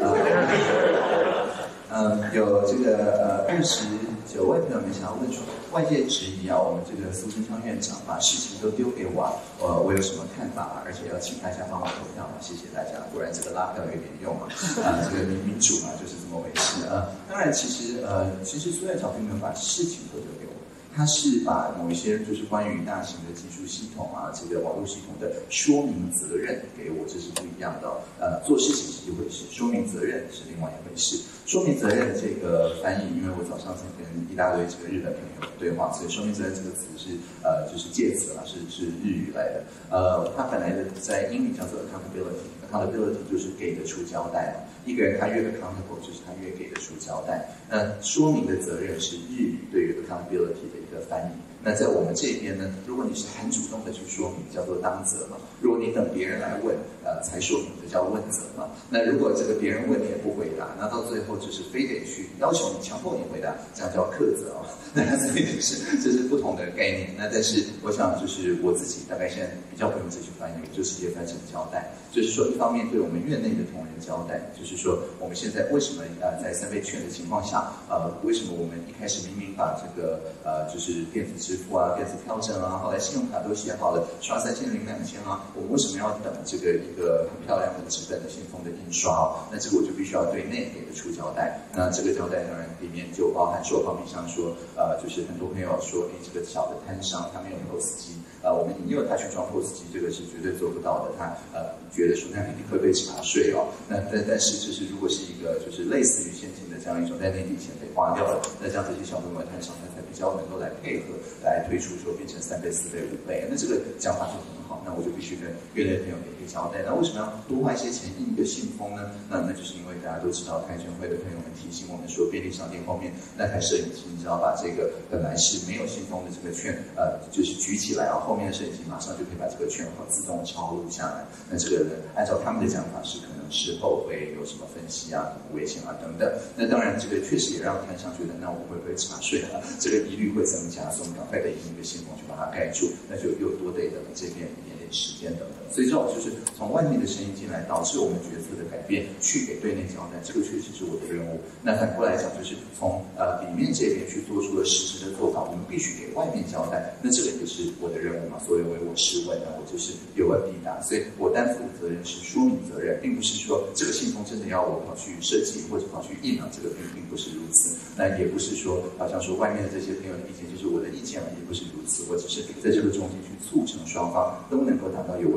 嗯，有这个呃二十九位朋友们想要问说，外界质疑啊，我们这个苏贞昌院长把事情都丢给我，呃，我有什么看法？而且要请大家帮忙投票嘛，谢谢大家。果然这个拉票有点用啊，啊，这个民民主嘛就是这么回事啊。当然，其实呃，其实苏院长并没有把事情都丢给我。他是把某一些就是关于大型的技术系统啊，这个网络系统的说明责任给我，这是不一样的哦。呃，做事情是一回事，说明责任是另外一回事。说明责任这个翻译，因为我早上才跟一大堆这个日本朋友对话，所以说明责任这个词是呃就是介词啦，是是日语来的。呃，它本来的在英语叫做 accountability，accountability 就是给得出交代嘛。一个人他越 accountable， 就是他越给得出交代。那说明的责任是日语对于 accountability 的一个翻译。那在我们这边呢，如果你是很主动的去说明，叫做当责嘛；如果你等别人来问，呃，才说明的叫问责嘛。那如果这个别人问你也不回答，那到最后就是非得去要求你、强迫你回答，这样叫克责哦。那所以就是这是不同的概念。那但是我想就是我自己大概现在比较不用这句翻译，我就直接翻成交代，就是说一方面对我们院内的同仁交代，就是说我们现在为什么呃在三倍券的情况下，呃为什么我们一开始明明把这个呃就是电子支付啊、电子票证啊，后来信用卡都写好了，刷三千零两千啊，我们为什么要等这个一个很漂亮的纸本的信封的印刷哦？那这个我就必须要对内给得出交代。那这个交代当然里面就包含说，好比像说呃就是很多朋友说，哎，这个小的摊商他没有 P O S 机，呃我们引诱他去装 P O S 机，这个是绝对做不到的。他呃觉得说那一定会被查税哦。那但但是就是如果是一个就是类似于现金的这样一种在内地钱被花掉了，那这样这些小规模摊商他才比较能够来配合来推出说变成三倍、四倍、五倍，那这个讲法就很好。那我就必须跟院内朋友给一个交代。那为什么要多花一些钱印一个信封呢？那那就是因为大家都知道，开券会的朋友们提醒我们说，便利商店后面那台摄影机，你只要把这个本来是没有信封的这个券，呃，就是举起来，然后后面的摄影机马上就可以把这个券号自动抄录下来。那这个呢，按照他们的讲法是可能事后会有什么分析啊、危险啊等等。那当然，这个确实也让摊商觉得，那我会不会查税啊？这个疑虑会增加，所以我们赶快得印一个信封去把它盖住，那就又多得等这边一点点时间等等。所以这种就是从外面的声音进来，导致我们决策的改变，去给对内交代，这个确实是我的任务。那反过来讲，就是从呃里面这边去做出了实质的做法，我们必须给外面交代，那这个也是我的任务嘛。所以唯我是问，那我就是有问必答。所以我担负的责任是说明责任，并不是说这个信封真的要我跑去设计或者跑去印啊，这个并并不是如此。那也不是说好像说外面的这些朋友的意见就是我的意见嘛，也不是如此。我只是在这个中间去促成双方都能够达到有问必答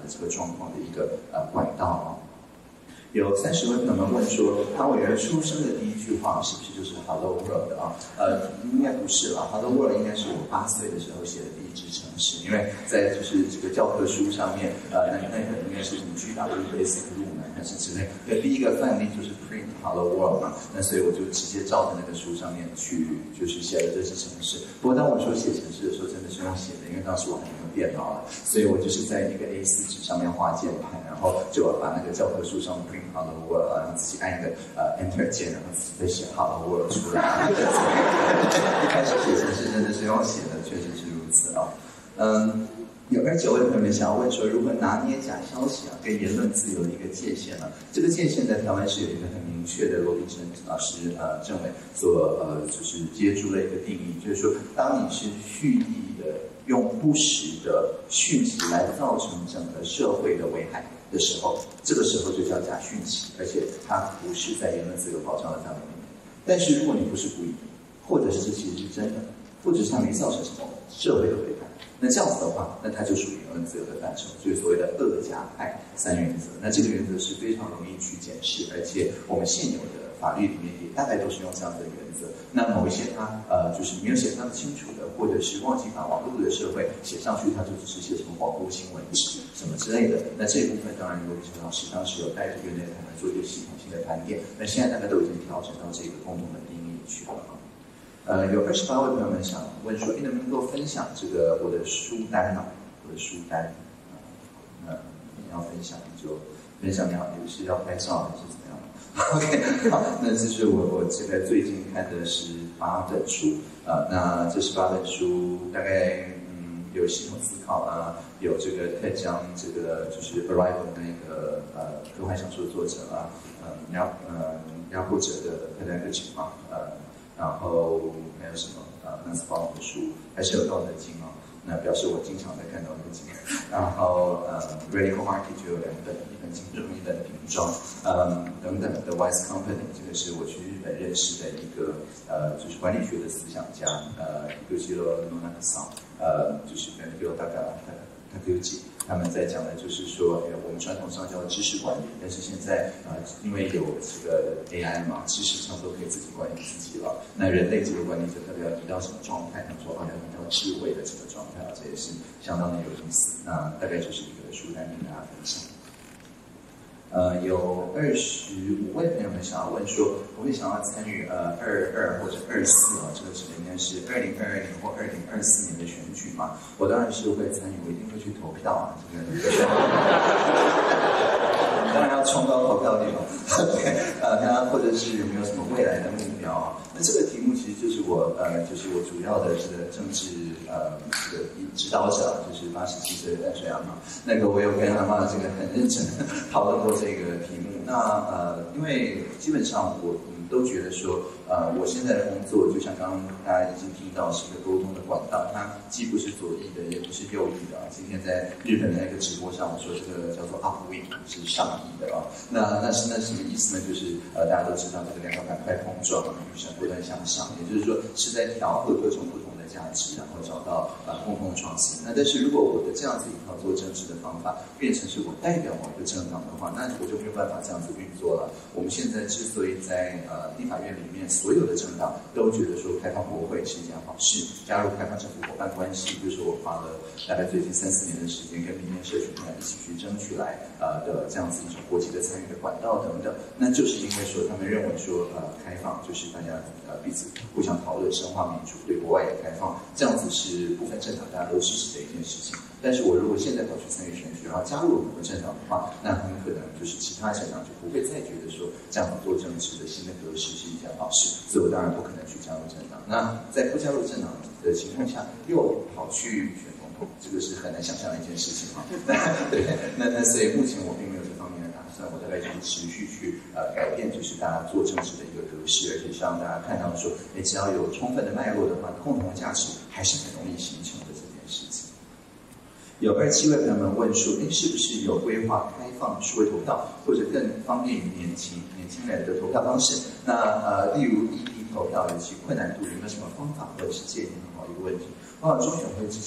的这个状况的一个呃管道啊。有三十位朋友们问说，唐委员出生的第一句话是不是就是 Hello World 啊？呃，应该不是了。Hello World 应该是我八岁的时候写的第一支程式，因为在就是这个教科书上面，呃，那那可能应该是什么 G W Basic 入门还是之类。对，第一个范例就是 Print Hello World 嘛，那所以我就直接照着那个书上面去，就是写了这支程式。不过当我说写程式的时候，真的是用写的，因为当时我还没有电脑了，所以我就是在一个 A 四 纸上面画键盘，然后就把那个教科书上 Print Hello World， 然后自己按一个呃 Enter 键，然后自己再写 Hello World 出来。一开始写程式真的是用写的，确实是如此啊。嗯，有二九位朋友们想要问说，如何拿捏假消息啊跟言论自由的一个界限呢？这个界限在台湾是有一个很明确的，罗宾森老师呃政委所呃就是接触的一个定义，就是说，当你是蓄意的用不实的讯息来造成整个社会的危害的时候，这个时候就叫假讯息，而且它不是在言论自由保障的范围里面。但是如果你不是故意的，或者是这其实是真的，或者是它没造成什么社会的危害，那这样子的话，那它就属于言论自由的范畴，就是所谓的二加害三原则。那这个原则是非常容易去检视，而且我们现有的法律里面也大概都是用这样的原则。那某一些它呃就是没有写那么清楚的，或者是忘记把网络的社会写上去，它就只是写什么广播新闻什么之类的。那这一部分当然罗宾森老师当时有带着院内他们做一个系统性的盘点，那现在大概都已经调整到这个共同的定义去了。呃，有二十八位朋友们想问说，你能不能够分享这个我的书单啊？我的书单，呃，你要分享你就分享，你好，你是要拍照还是怎么样 ？OK， 好，那这是我我这个最近看的是八本书，呃，那这十八本书大概嗯有系统思考啊，有这个泰江这个就是 Arrival 那个呃科幻小说作者啊，呃压呃压迫者的那两个情况，呃。然后还有什么啊？那是包的书，还是有《道德经》啊。那表示我经常在看《道德经》。然后呃 ，Radical Market 就有两本，一本精准，一本瓶装，嗯，等等的 Wise Company， 这个是我去日本认识的一个呃，就是管理学的思想家，呃，一个叫做 Nonaka， 呃，就是跟 Bill 大概他给解。他们在讲的就是说，哎，我们传统上叫知识管理，但是现在啊、呃，因为有这个 A I 嘛，知识上都可以自己管理自己了。那人类这个管理者特别要移到什么状态？他们说，啊，要移到智慧的这个状态啊，这也是相当的有意思。那大概就是一个书单跟大家分享。呃，有二十五位朋友们想要问说，我会想要参与呃二二或者二四啊，这个是应该是二零二二年或二零二四年的选举嘛？我当然是会参与，我一定会去投票啊，这个当然要冲高投票率嘛。对，呃，那或者是有没有什么未来的目标啊？那这个题目其实就是我呃，就是我主要的这个政治呃这个指导者，就是八十七岁的淡水阿妈。那个我有跟阿妈这个很认真讨论过这个题目。那呃，因为基本上我我们都觉得说，呃，我现在的工作就像刚刚大家已经听到，是一个沟通的管道，它既不是左翼的，也不是右翼的啊。今天在日本的那个直播上，我说这个叫做 upwing， 是上翼的啊。那那是那是什么意思呢？就是呃，大家都知道这个两个板块碰撞，预算不断向上，也就是说是在调和各种不同的价值，然后找到呃共同创新。那但是如果我的这样子一套做政治的方法变成是我代表某一个政党的话，那我就没有办法这样子运作了。我们现在之所以在呃立法院里面，所有的政党都觉得说开放国会是一件好事，加入开放政府伙伴关系，就是我花了大概最近三四年的时间跟民间社群团一起去争取来呃的这样子一种国际的参与的管道等等。那就是因为说他们认为说呃开放就是大家呃彼此互相讨论，深化民主，对国外也开放，这样子是不分政党大家都支持的一件事情。但是我如果现在跑去参与选举，然后加入某个政党的话，那很可能就是其他政党就不会再觉得说这样做政治的新的格式是一件好事，所以我当然不可能去加入政党。那在不加入政党的情况下，又跑去选总统，这个是很难想象的一件事情啊。对，那那所以目前我并没有这方面的打算，我大概就是持续去呃改变，就是大家做政治的一个格式，而且希望大家看到说，哎，只要有充分的脉络的话，共同价值还是很容易形成的这件事情。有二七位朋友们问说，哎，是不是有规划开放数位投票，或者更方便于年轻年轻人的投票方式？那呃，例如异地投票有其困难度，有没有什么方法或者是建议？很好一个问题。包括中选会之前已经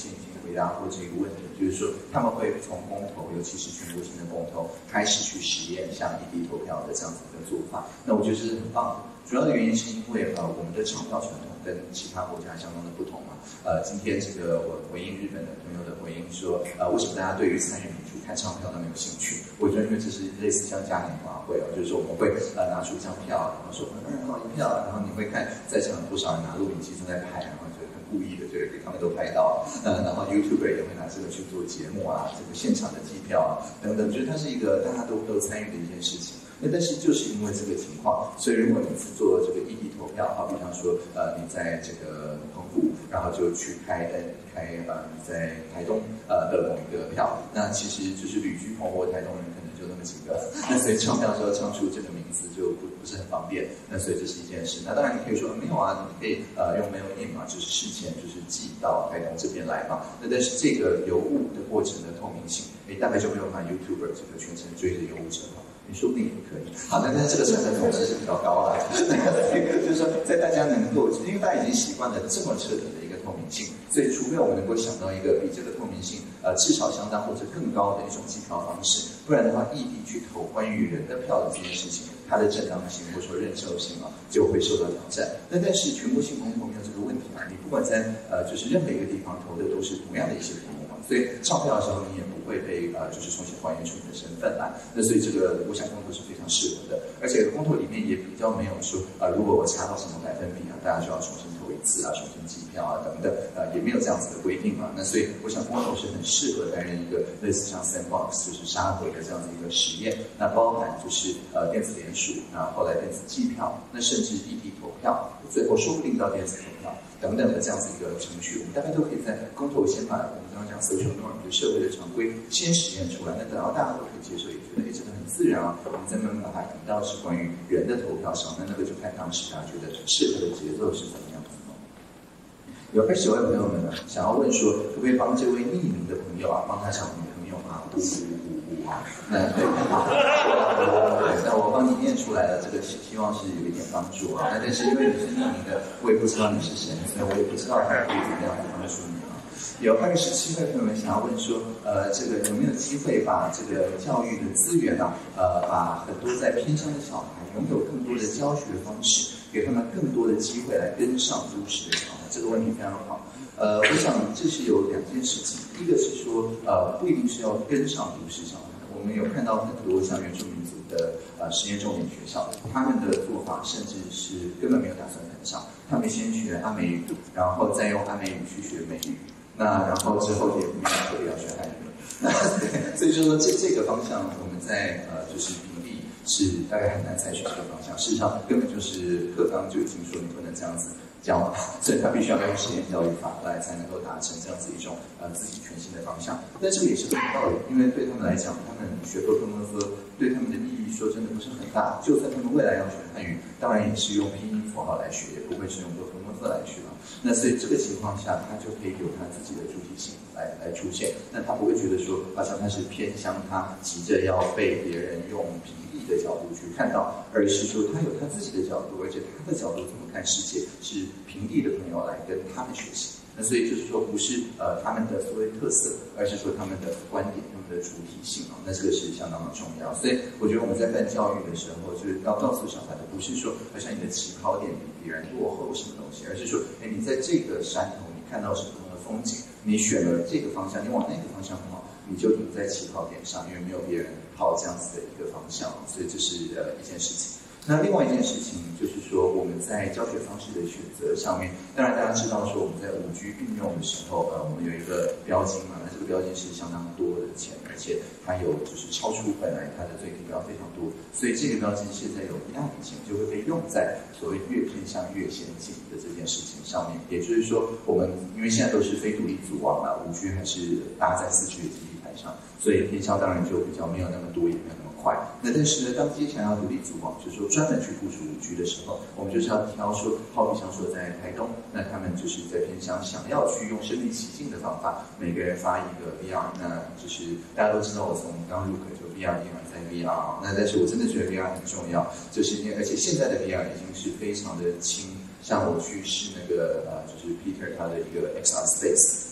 回答过这个问题，就是说他们会从公投，尤其是全国性的公投开始去实验像异地投票的这样子的做法。那我觉得这是很棒的。主要的原因是因为呃我们的唱票传统跟其他国家相当的不同嘛。呃，今天这个我回应日本的朋友的回应说，呃，为什么大家对于参与民主看唱票那么有兴趣？我觉得因为这是类似像嘉年华会哦，就是说我们会呃拿出一张票，然后说二号一票，然后你会看在场有多少人拿录影机正在拍，然后就很故意的就给他们都拍到，呃，然后 YouTuber 也会拿这个去做节目啊，这个现场的计票啊等等，就是它是一个大家都都参与的一件事情。那但是就是因为这个情况，所以如果你是做这个异地投票，好比方说，呃，你在这个澎湖，然后就去开呃开呃你在台东呃的某一个票，那其实就是旅居澎湖台东人可能就那么几个，那所以唱票的时候唱出这个名字就不不是很方便，那所以这是一件事。那当然你可以说没有啊，你可以呃用 mail in 嘛，就是事前就是寄到台东这边来嘛。那但是这个邮物的过程的透明性，你大概就没有办法 YouTuber 这个全程追着邮物车跑。你说不定也可以，好，那但是这个成本总是是比较高了。那个就是说，在大家能够，因为大家已经习惯了这么彻底的一个透明性，所以除非我们能够想到一个比这个透明性呃至少相当或者更高的一种计票方式，不然的话，异地去投关于人的票的这件事情，它的正当性或者说认受性啊，就会受到挑战。那但是全国性公投没有这个问题啊，你不管在呃就是任何一个地方投的都是同样的一些题目嘛，所以唱票的时候你也不会被呃就是重新还原出你的身份来。那所以这个我想公投是非常适合的，而且公投里面也比较没有说呃如果我查到什么百分比啊，大家就要重新投一次啊，重新计票啊等等，呃也没有这样子的规定嘛。那所以我想公投是很适合担任一个类似像 sandbox 就是沙盒的这样子一个实验，那包含就是呃电子联署，然后后来电子计票，那甚至异地投票，最后说不定到电子投票等等的这样子一个程序，我们大概都可以在公投先把我们刚刚讲 social norm 就社会的常规先实验出来，那等到大家都可以接受，也觉得哎这个很自然啊，我们再慢慢把它引到是关于人的投票上，那那个就看当时大家觉得适合的节奏是怎么样子的。有二十位朋友们呢，想要问说，可不可以帮这位匿名的朋友啊，帮他找女朋友啊？呜呜呜呜啊！那对，那我帮你念出来了，这个希望是有一点帮助啊。那但是因为你是匿名的，我也不知道你是谁，所以我也不知道他可以怎么样帮助你啊。有二十七位朋友们想要问说，呃，这个有没有机会把这个教育的资源啊，呃，把很多在偏乡的小孩拥有更多的教学方式，给他们更多的机会来跟上都市的小孩？这个问题非常好。呃，我想这是有两件事情，一个是说，呃，不一定是要跟上都市小孩。我们有看到很多像原住民族的呃实验重点学校，他们的做法甚至是根本没有打算跟上，他们先学阿美语，然后再用阿美语去学美语，那然后之后也没有特别要学汉语。那所以就是说这这个方向我们在呃就是平地是大概很难采取这个方向，事实上根本就是课纲就已经说你不能这样子教，所以他必须要用实验教育法来才能够达成这样子一种呃自己全新的方向。但这个也是很道理，因为对他们来讲，他们学科科科科对他们的意义说真的不是很大。就算他们未来要学汉语，当然也是用拼音符号来学，也不会是用多科科科来学了。那所以这个情况下，他就可以有他自己的主体性来来出现。那他不会觉得说好像他是偏向他急着要被别人用平地的角度去看到，而是说他有他自己的角度，而且他的角度怎么看世界，是平地的朋友来跟他们学习。那所以就是说，不是呃他们的所谓特色，而是说他们的观点、他们的主体性啊。那这个是相当的重要。所以我觉得我们在办教育的时候，就是要告诉小孩的，不是说好像你的起跑点比别人落后什么东西，而是说，哎，你在这个山头，你看到什么样的风景，你选了这个方向，你往那个方向跑，你就赢在起跑点上，因为没有别人跑这样子的一个方向。所以这是呃一件事情。那另外一件事情就是说，我们在教学方式的选择上面，当然大家知道说我们在五 G 运用的时候，呃，我们有一个标金嘛，那这个标金是相当多的钱，而且它有就是超出本来它的最低标非常多，所以这个标金现在有一大笔钱就会被用在所谓越偏向越先进的这件事情上面。也就是说，我们因为现在都是非独立组网嘛，五 G 还是搭在四 G 的基地台上，所以偏向当然就比较没有那么多，也没有那么快。那但是呢，当接下来要独立组网，就是说专门去部署五 G 的时候，我们就是要挑说，好比像说在台东，那他们就是在偏向想要去用身临其境的方法，每个人发一个 V R， 那就是大家都知道我从刚入课就 V R V R 在 V R， 那但是我真的觉得 V R 很重要，就是因为而且现在的 V R 已经是非常的轻。像我去试那个呃，就是 Peter 他的一个 X R Space，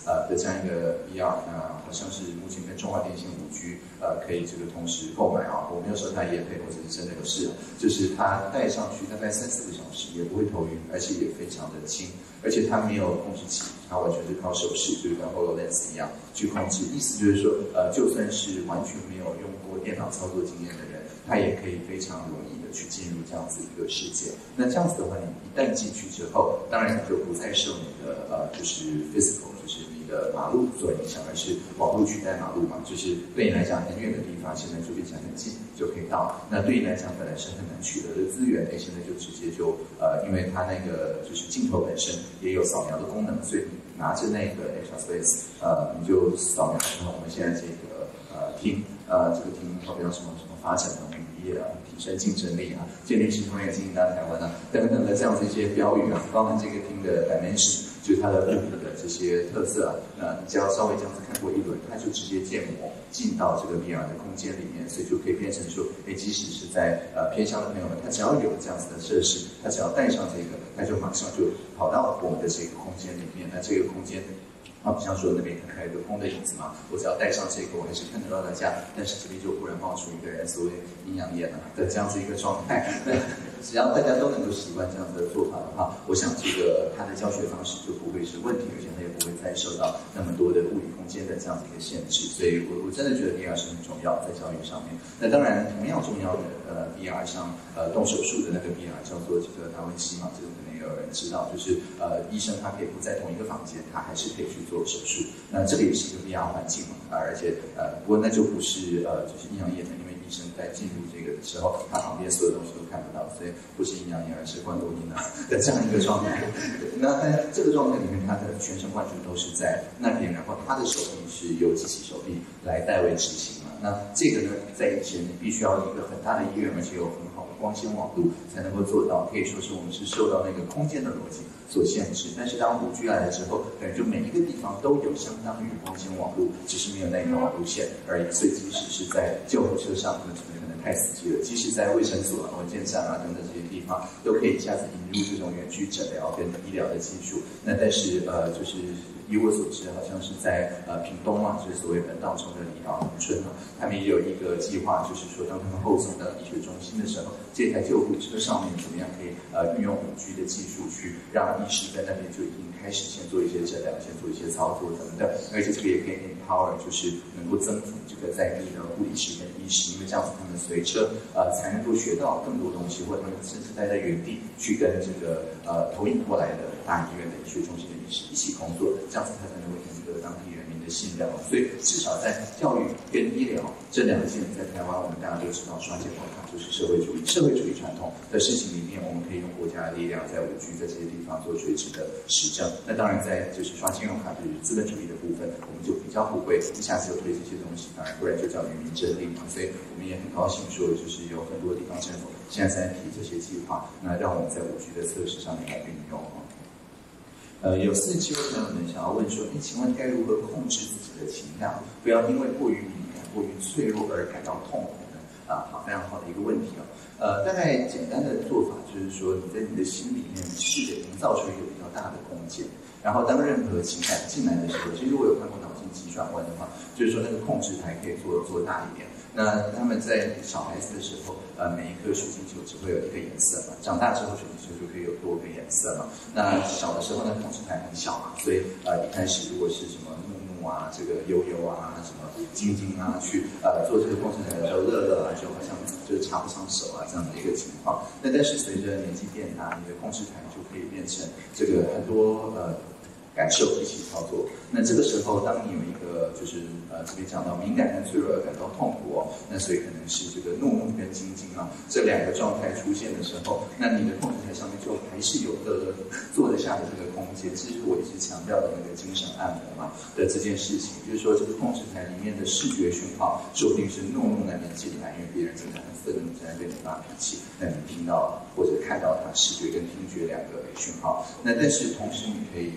呃的这样一个 V R， 那好像是目前跟中华电信五 G 呃可以这个同时购买啊，我没有收他业配，或者是真的有事，就是它戴上去大概三四个小时也不会头晕，而且也非常的轻，而且它没有控制器，它完全是靠手势，就是跟 HoloLens 一样去控制。意思就是说，呃，就算是完全没有用过电脑操作经验的人，他也可以非常容易的去进入这样子一个世界。那这样子的话，你一旦进去之后，当然你就不再受你的呃，就是 physical， 就是你的马路所影响，而是网络取代马路嘛。就是对你来讲很远的地方，现在就变成很近就可以到。那对你来讲本来是很难取得的资源，哎，现在就直接就呃，因为它那个就是镜头本身也有扫描的功能，所以你拿着那个 Extra Space， 呃，你就扫描出我们现在这个呃厅，呃，这个厅代表什么什么发展农渔业啊，提升竞争力啊，建立新工业经营到台湾啊，等等的这样子一些标语啊，包含这个厅的 dimension， 就是它的物品的这些特色啊，那你只要稍微这样子看过一轮，它就直接建模进到这个 V R 的空间里面，所以就可以变成说，哎，即使是在呃偏乡的朋友们，他只要有这样子的设施，他只要带上这个，他就马上就跑到我们的这个空间里面，那这个空间。啊，不像说那边看开一个空的椅子嘛，我只要带上这个，我还是看得到大家。但是这里就忽然冒出一个人所谓阴阳眼啊的这样子一个状态。那只要大家都能够习惯这样子的做法的话，我想这个他的教学方式就不会是问题，而且他也不会再受到那么多的物理空间的这样子一个限制。所以我我真的觉得 V R 是很重要在教育上面。那当然同样重要的呃 V R 像呃动手术的那个 V R 叫做这个达文西嘛，这个可能也有人知道，就是呃医生他可以不在同一个房间，他还是可以去做手术。那这个也是一个 V R 环境嘛，啊，而且呃，不过那就不是呃，就是阴阳眼的，因为医生在进入这个的时候，他旁边所有东西都看不到，所以不是阴阳眼，而是观落阴啊的这样一个状态。那在这个状态里面，他的全神贯注都是在那边，然后他的手臂是由机器手臂来代为执行嘛。那这个呢，在以前你必须要一个很大的医院，而且有很好的光纤网路才能够做到，可以说是我们是受到那个空间的逻辑所限制。但是当五 G 来了之后，等于就每一个地方都有相当于光纤网路，只是没有那个网路线而已。所以即使是在救护车上，可能可能太死机了；即使在卫生所啊、文件站啊等等这些地方，都可以一下子引入这种远距诊疗跟医疗的技术。那但是呃，就是以我所知，好像是在呃屏东啊，就是所谓本岛中的里啊农村啊，他们也有一个计划，就是说当他们后送到医学中心的时候，这台救护车上面怎么样可以呃运用五 G 的技术去让医师在那边就已经开始先做一些诊疗，先做一些操作等等，而且这个也可以 empower， 就是能够增幅这个在地的护理师跟医师，因为这样子他们随车呃才能够学到更多东西，或者他们甚至待在原地去跟这个呃投影过来的大医院的医学中心的医师一起工作，这样子他才能够赢得当地人民的信任。所以至少在教育跟医疗这两件，在台湾我们大家都知道，双肩膀卡就是社会主义，社会主义传统的事情里面，我们可以用国家的力量在五 G 在这些地方做垂直的实证。那当然在就是刷信用卡就是资本主义的部分，我们就比较不会一下子就推这些东西，当然不然就叫愚民政令嘛。所以我们也很高兴说，就是有很多地方政府现在在提这些计划，那让我们在五 G 的测试上面来运用。呃，有四期朋友们想要问说，哎，请问该如何控制自己的情感，不要因为过于敏感、过于脆弱而感到痛苦呢？啊，好，非常好的一个问题哦。呃，大概简单的做法就是说，你在你的心里面试着营造出一个比较大的空间，然后当任何情感进来的时候，其实我有看过脑筋急转弯的话，就是说那个控制台可以做做大一点。那他们在小孩子的时候，呃，每一颗水晶球只会有一个颜色嘛，长大之后水晶球就可以有多个颜色了。那小的时候呢，控制台很小嘛，所以呃一开始如果是什么木木啊、这个悠悠啊、什么晶晶啊，去呃做这个控制台的时候，乐乐啊就好像就是插不上手啊这样的一个情况。那但是随着年纪变大，你的控制台就可以变成这个很多呃。感受一起操作。那这个时候，当你有一个就是呃这边讲到敏感跟脆弱而感到痛苦哦，那所以可能是这个怒目跟晶晶啊这两个状态出现的时候，那你的控制台上面就还是有个坐得下的这个空间。这就是我一直强调的那个精神按摩嘛的这件事情，就是说这个控制台里面的视觉讯号，说不定是怒目那边进来，因为别人真的很愤怒，在那边发脾气，那你听到或者看到他视觉跟听觉两个讯号。那但是同时你可以呃去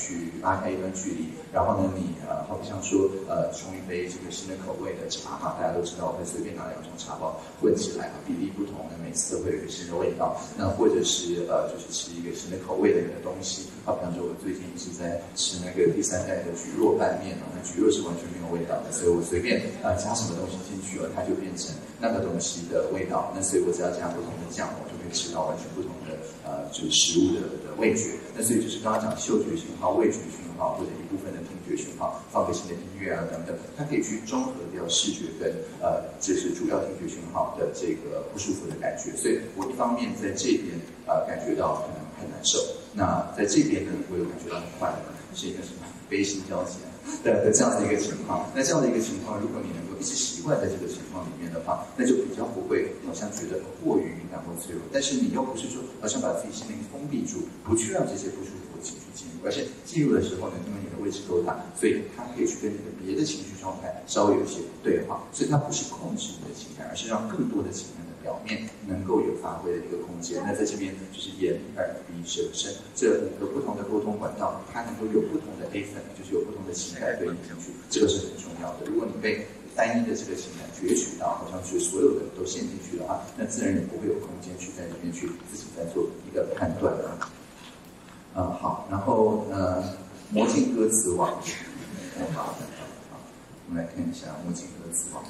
去拉开一段距离，然后呢，你呃，好比像说呃，冲一杯这个新的口味的茶嘛，大家都知道，我会随便拿两种茶包混起来，比例不同的，每次都会有一个新的味道。那或者是呃，就是吃一个新的口味的一个东西，好比方说，我最近一直在吃那个第三代的蒟蒻拌面啊，那蒟蒻是完全没有味道的，所以我随便呃加什么东西进去了，它就变成那个东西的味道。那所以我只要加不同的酱，我就可以吃到完全不同的呃，就是食物的的味觉。那所以就是刚刚讲嗅觉讯号、味觉讯号或者一部分的听觉讯号，放个新的音乐啊等等，它可以去中和掉视觉跟呃，这是主要听觉讯号的这个不舒服的感觉。所以我一方面在这边呃感觉到可能很难受，那在这边呢，我有感觉到很快乐，是一个什么悲心交集的的这样的一个情况。那这样的一个情况，如果你能够一直习惯在这个情况里面的话，那就比较不会好像觉得过于敏感或脆弱，但是你又不是说好像把自己心灵封闭住，不去让这些不舒服的情绪进入，而且进入的时候呢，因为你的位置够大，所以它可以去跟你的别的情绪状态稍微有一些对话，所以它不是控制你的情感，而是让更多的情感的表面能够有发挥的一个空间。那在这边就是眼、耳、鼻、舌、身这五个不同的沟通管道，它能够有不同的 A 粉，就是有不同的情感对应进去，这个是很重要的。如果你被单一的这个情感攫取到，好像是所有的都陷进去的话，那自然也不会有空间去在里面去自己再做一个判断啊。呃，好，然后呃，魔镜歌词网，好，我们来看一下魔镜歌词网。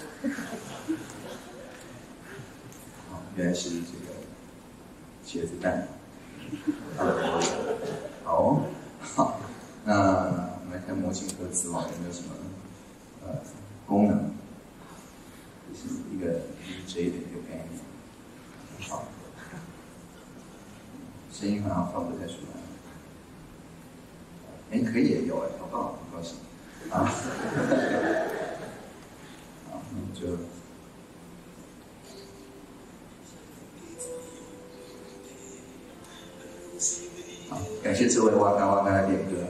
好，原来是这个茄子蛋。好，好，那我们来看魔镜歌词网有没有什么呃功能？是一个 D J 的一个概念。好，声音好像放不太出来。哎，可以也有哎，好棒，很高兴。啊，好，那就。好，感谢这位哇嘎哇嘎来点歌。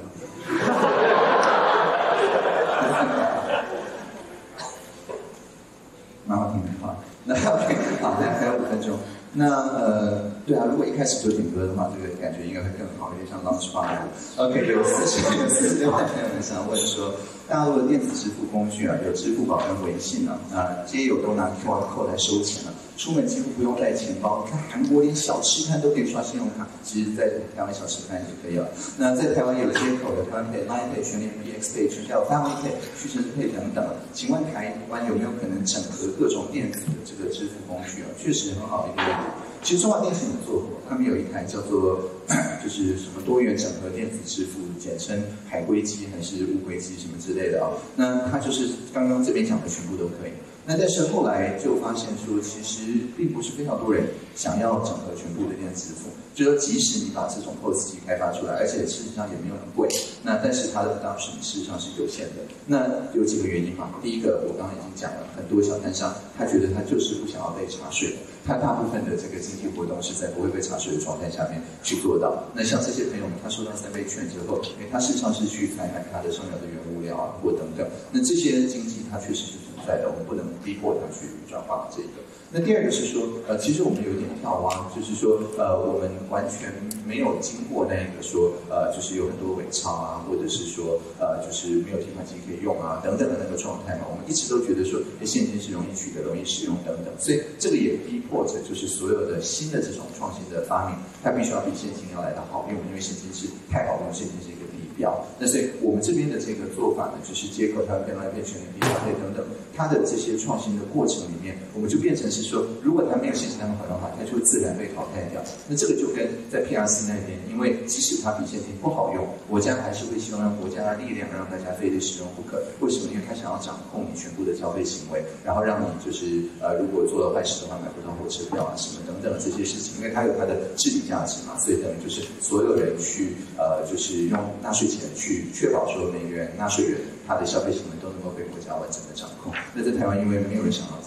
蛮好听的哈，那 OK， 好，那还有五分钟。那呃，对啊，如果一开始就点歌的话，这个感觉应该会更好一点，像 launch party。OK， 有四十有四十六万朋友们想问说，大陆的电子支付工具啊，有支付宝跟微信啊，啊，街友都拿 Q R code 来收钱了。出门几乎不用带钱包，你看韩国连小吃摊都可以刷信用卡，其实在台湾小吃摊也可以了。那在台湾有接口的台湾 Pay、Line Pay、全联 P X Pay、全家 Family Pay、屈臣氏 Pay 等等。请问台湾有没有可能整合各种电子的这个支付工具啊？确实很好的一个问题。其实中华电信有做过，他们有一台叫做就是什么多元整合电子支付，简称海龟机还是乌龟机什么之类的啊。那它就是刚刚这边讲的全部都可以。那但是后来就发现说，其实并不是非常多人想要整合全部的电子支付。就说即使你把这种 P O S 机开发出来，而且事实上也没有很贵，那但是它的 adoption 事实上是有限的。那有几个原因嘛？第一个我刚刚已经讲了，很多小摊商他觉得他就是不想要被查税，他大部分的这个经济活动是在不会被查税的状态下面去做到。那像这些朋友们，他收到三倍券之后，因为他事实上是去采买他的上游的原物料啊或等等，那这些经济它确实是存在的，我们不能逼迫他去转化这个。那第二个是说，呃，其实我们有一点跳蛙，就是说，呃，我们完全没有经过那个说，呃，就是有很多伪钞啊，或者是说，呃，就是没有提款机可以用啊，等等的那个状态嘛。我们一直都觉得说，现金是容易取得、容易使用等等，所以这个也逼迫着，就是所有的新的这种创新的发明，它必须要比现金要来得好用，因为现金是太好用，现金是一个地标。那所以我们这边的这个做法呢，就是接口它变来变全联、B 卡类等等，它的这些创新的过程里面，我们就变成是说，如果它没有现金那么好的话，它就会自然被淘汰掉。那这个就跟在 P R C 那边，因为即使它比现金不好用，国家还是会希望让国家的力量让大家非得使用不可。为什么？因为他想要掌控你全部的消费行为，然后让你就是呃，如果做了坏事的话，买不到火车票啊什么等等的这些事情，因为它有它的治理价值嘛，所以等于就是所有人去呃，就是用纳税钱去确保说每个人纳税人他的消费行为都能够被国家完整的掌控。那在台湾，因为没有人想要这样子，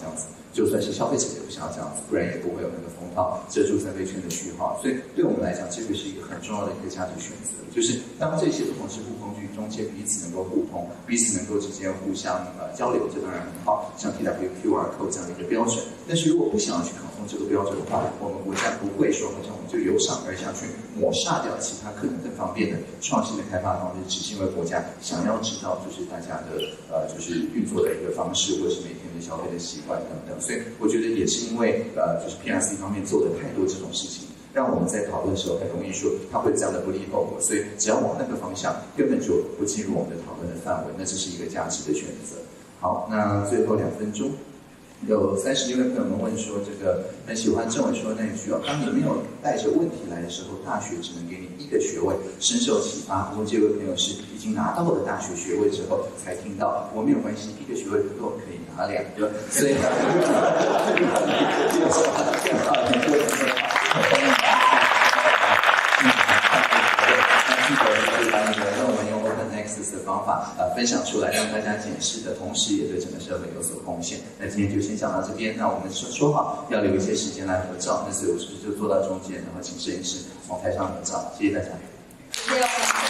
就算是消费者也不想要这样子，不然也不会有那个封套遮住三倍券的序号。所以对我们来讲，这个是一个很重要的一个价值选择，就是当这些不同支付工具中间彼此能够互通，彼此能够之间互相呃交流，这当然很好，像 T W Q R code 这样的一个标准。但是如果不想要去考通这个标准的话，我们国家不会说好像我们就由上而下去抹杀掉其他可能更方便的创新的开发方式，只是因为国家想要知道就是大家的呃就是运作的一个方式，或者是每天的消费的习惯等等。所以我觉得也是因为呃就是 P R C 方面做了太多这种事情，让我们在讨论的时候很容易说它会这样的不利后果，所以只要往那个方向，根本就不进入我们的讨论的范围，那这是一个价值的选择。好，那最后两分钟。有三十一位朋友们问说，这个很喜欢郑伟说的那一句哦，当你没有带着问题来的时候，大学只能给你一个学位，深受启发。不过这位朋友是已经拿到了大学学位之后才听到，我没有关系，一个学位不够，可以拿两个，所以把你的论文用 OpenAccess 的方法呃分享出来，让大家检视的同时，也对整个社会有所贡献。那今天就先讲到这边，那我们说说好要留一些时间来合照，那所以我是不是就坐到中间，然后请摄影师从台上合照？谢谢大家。 谢谢。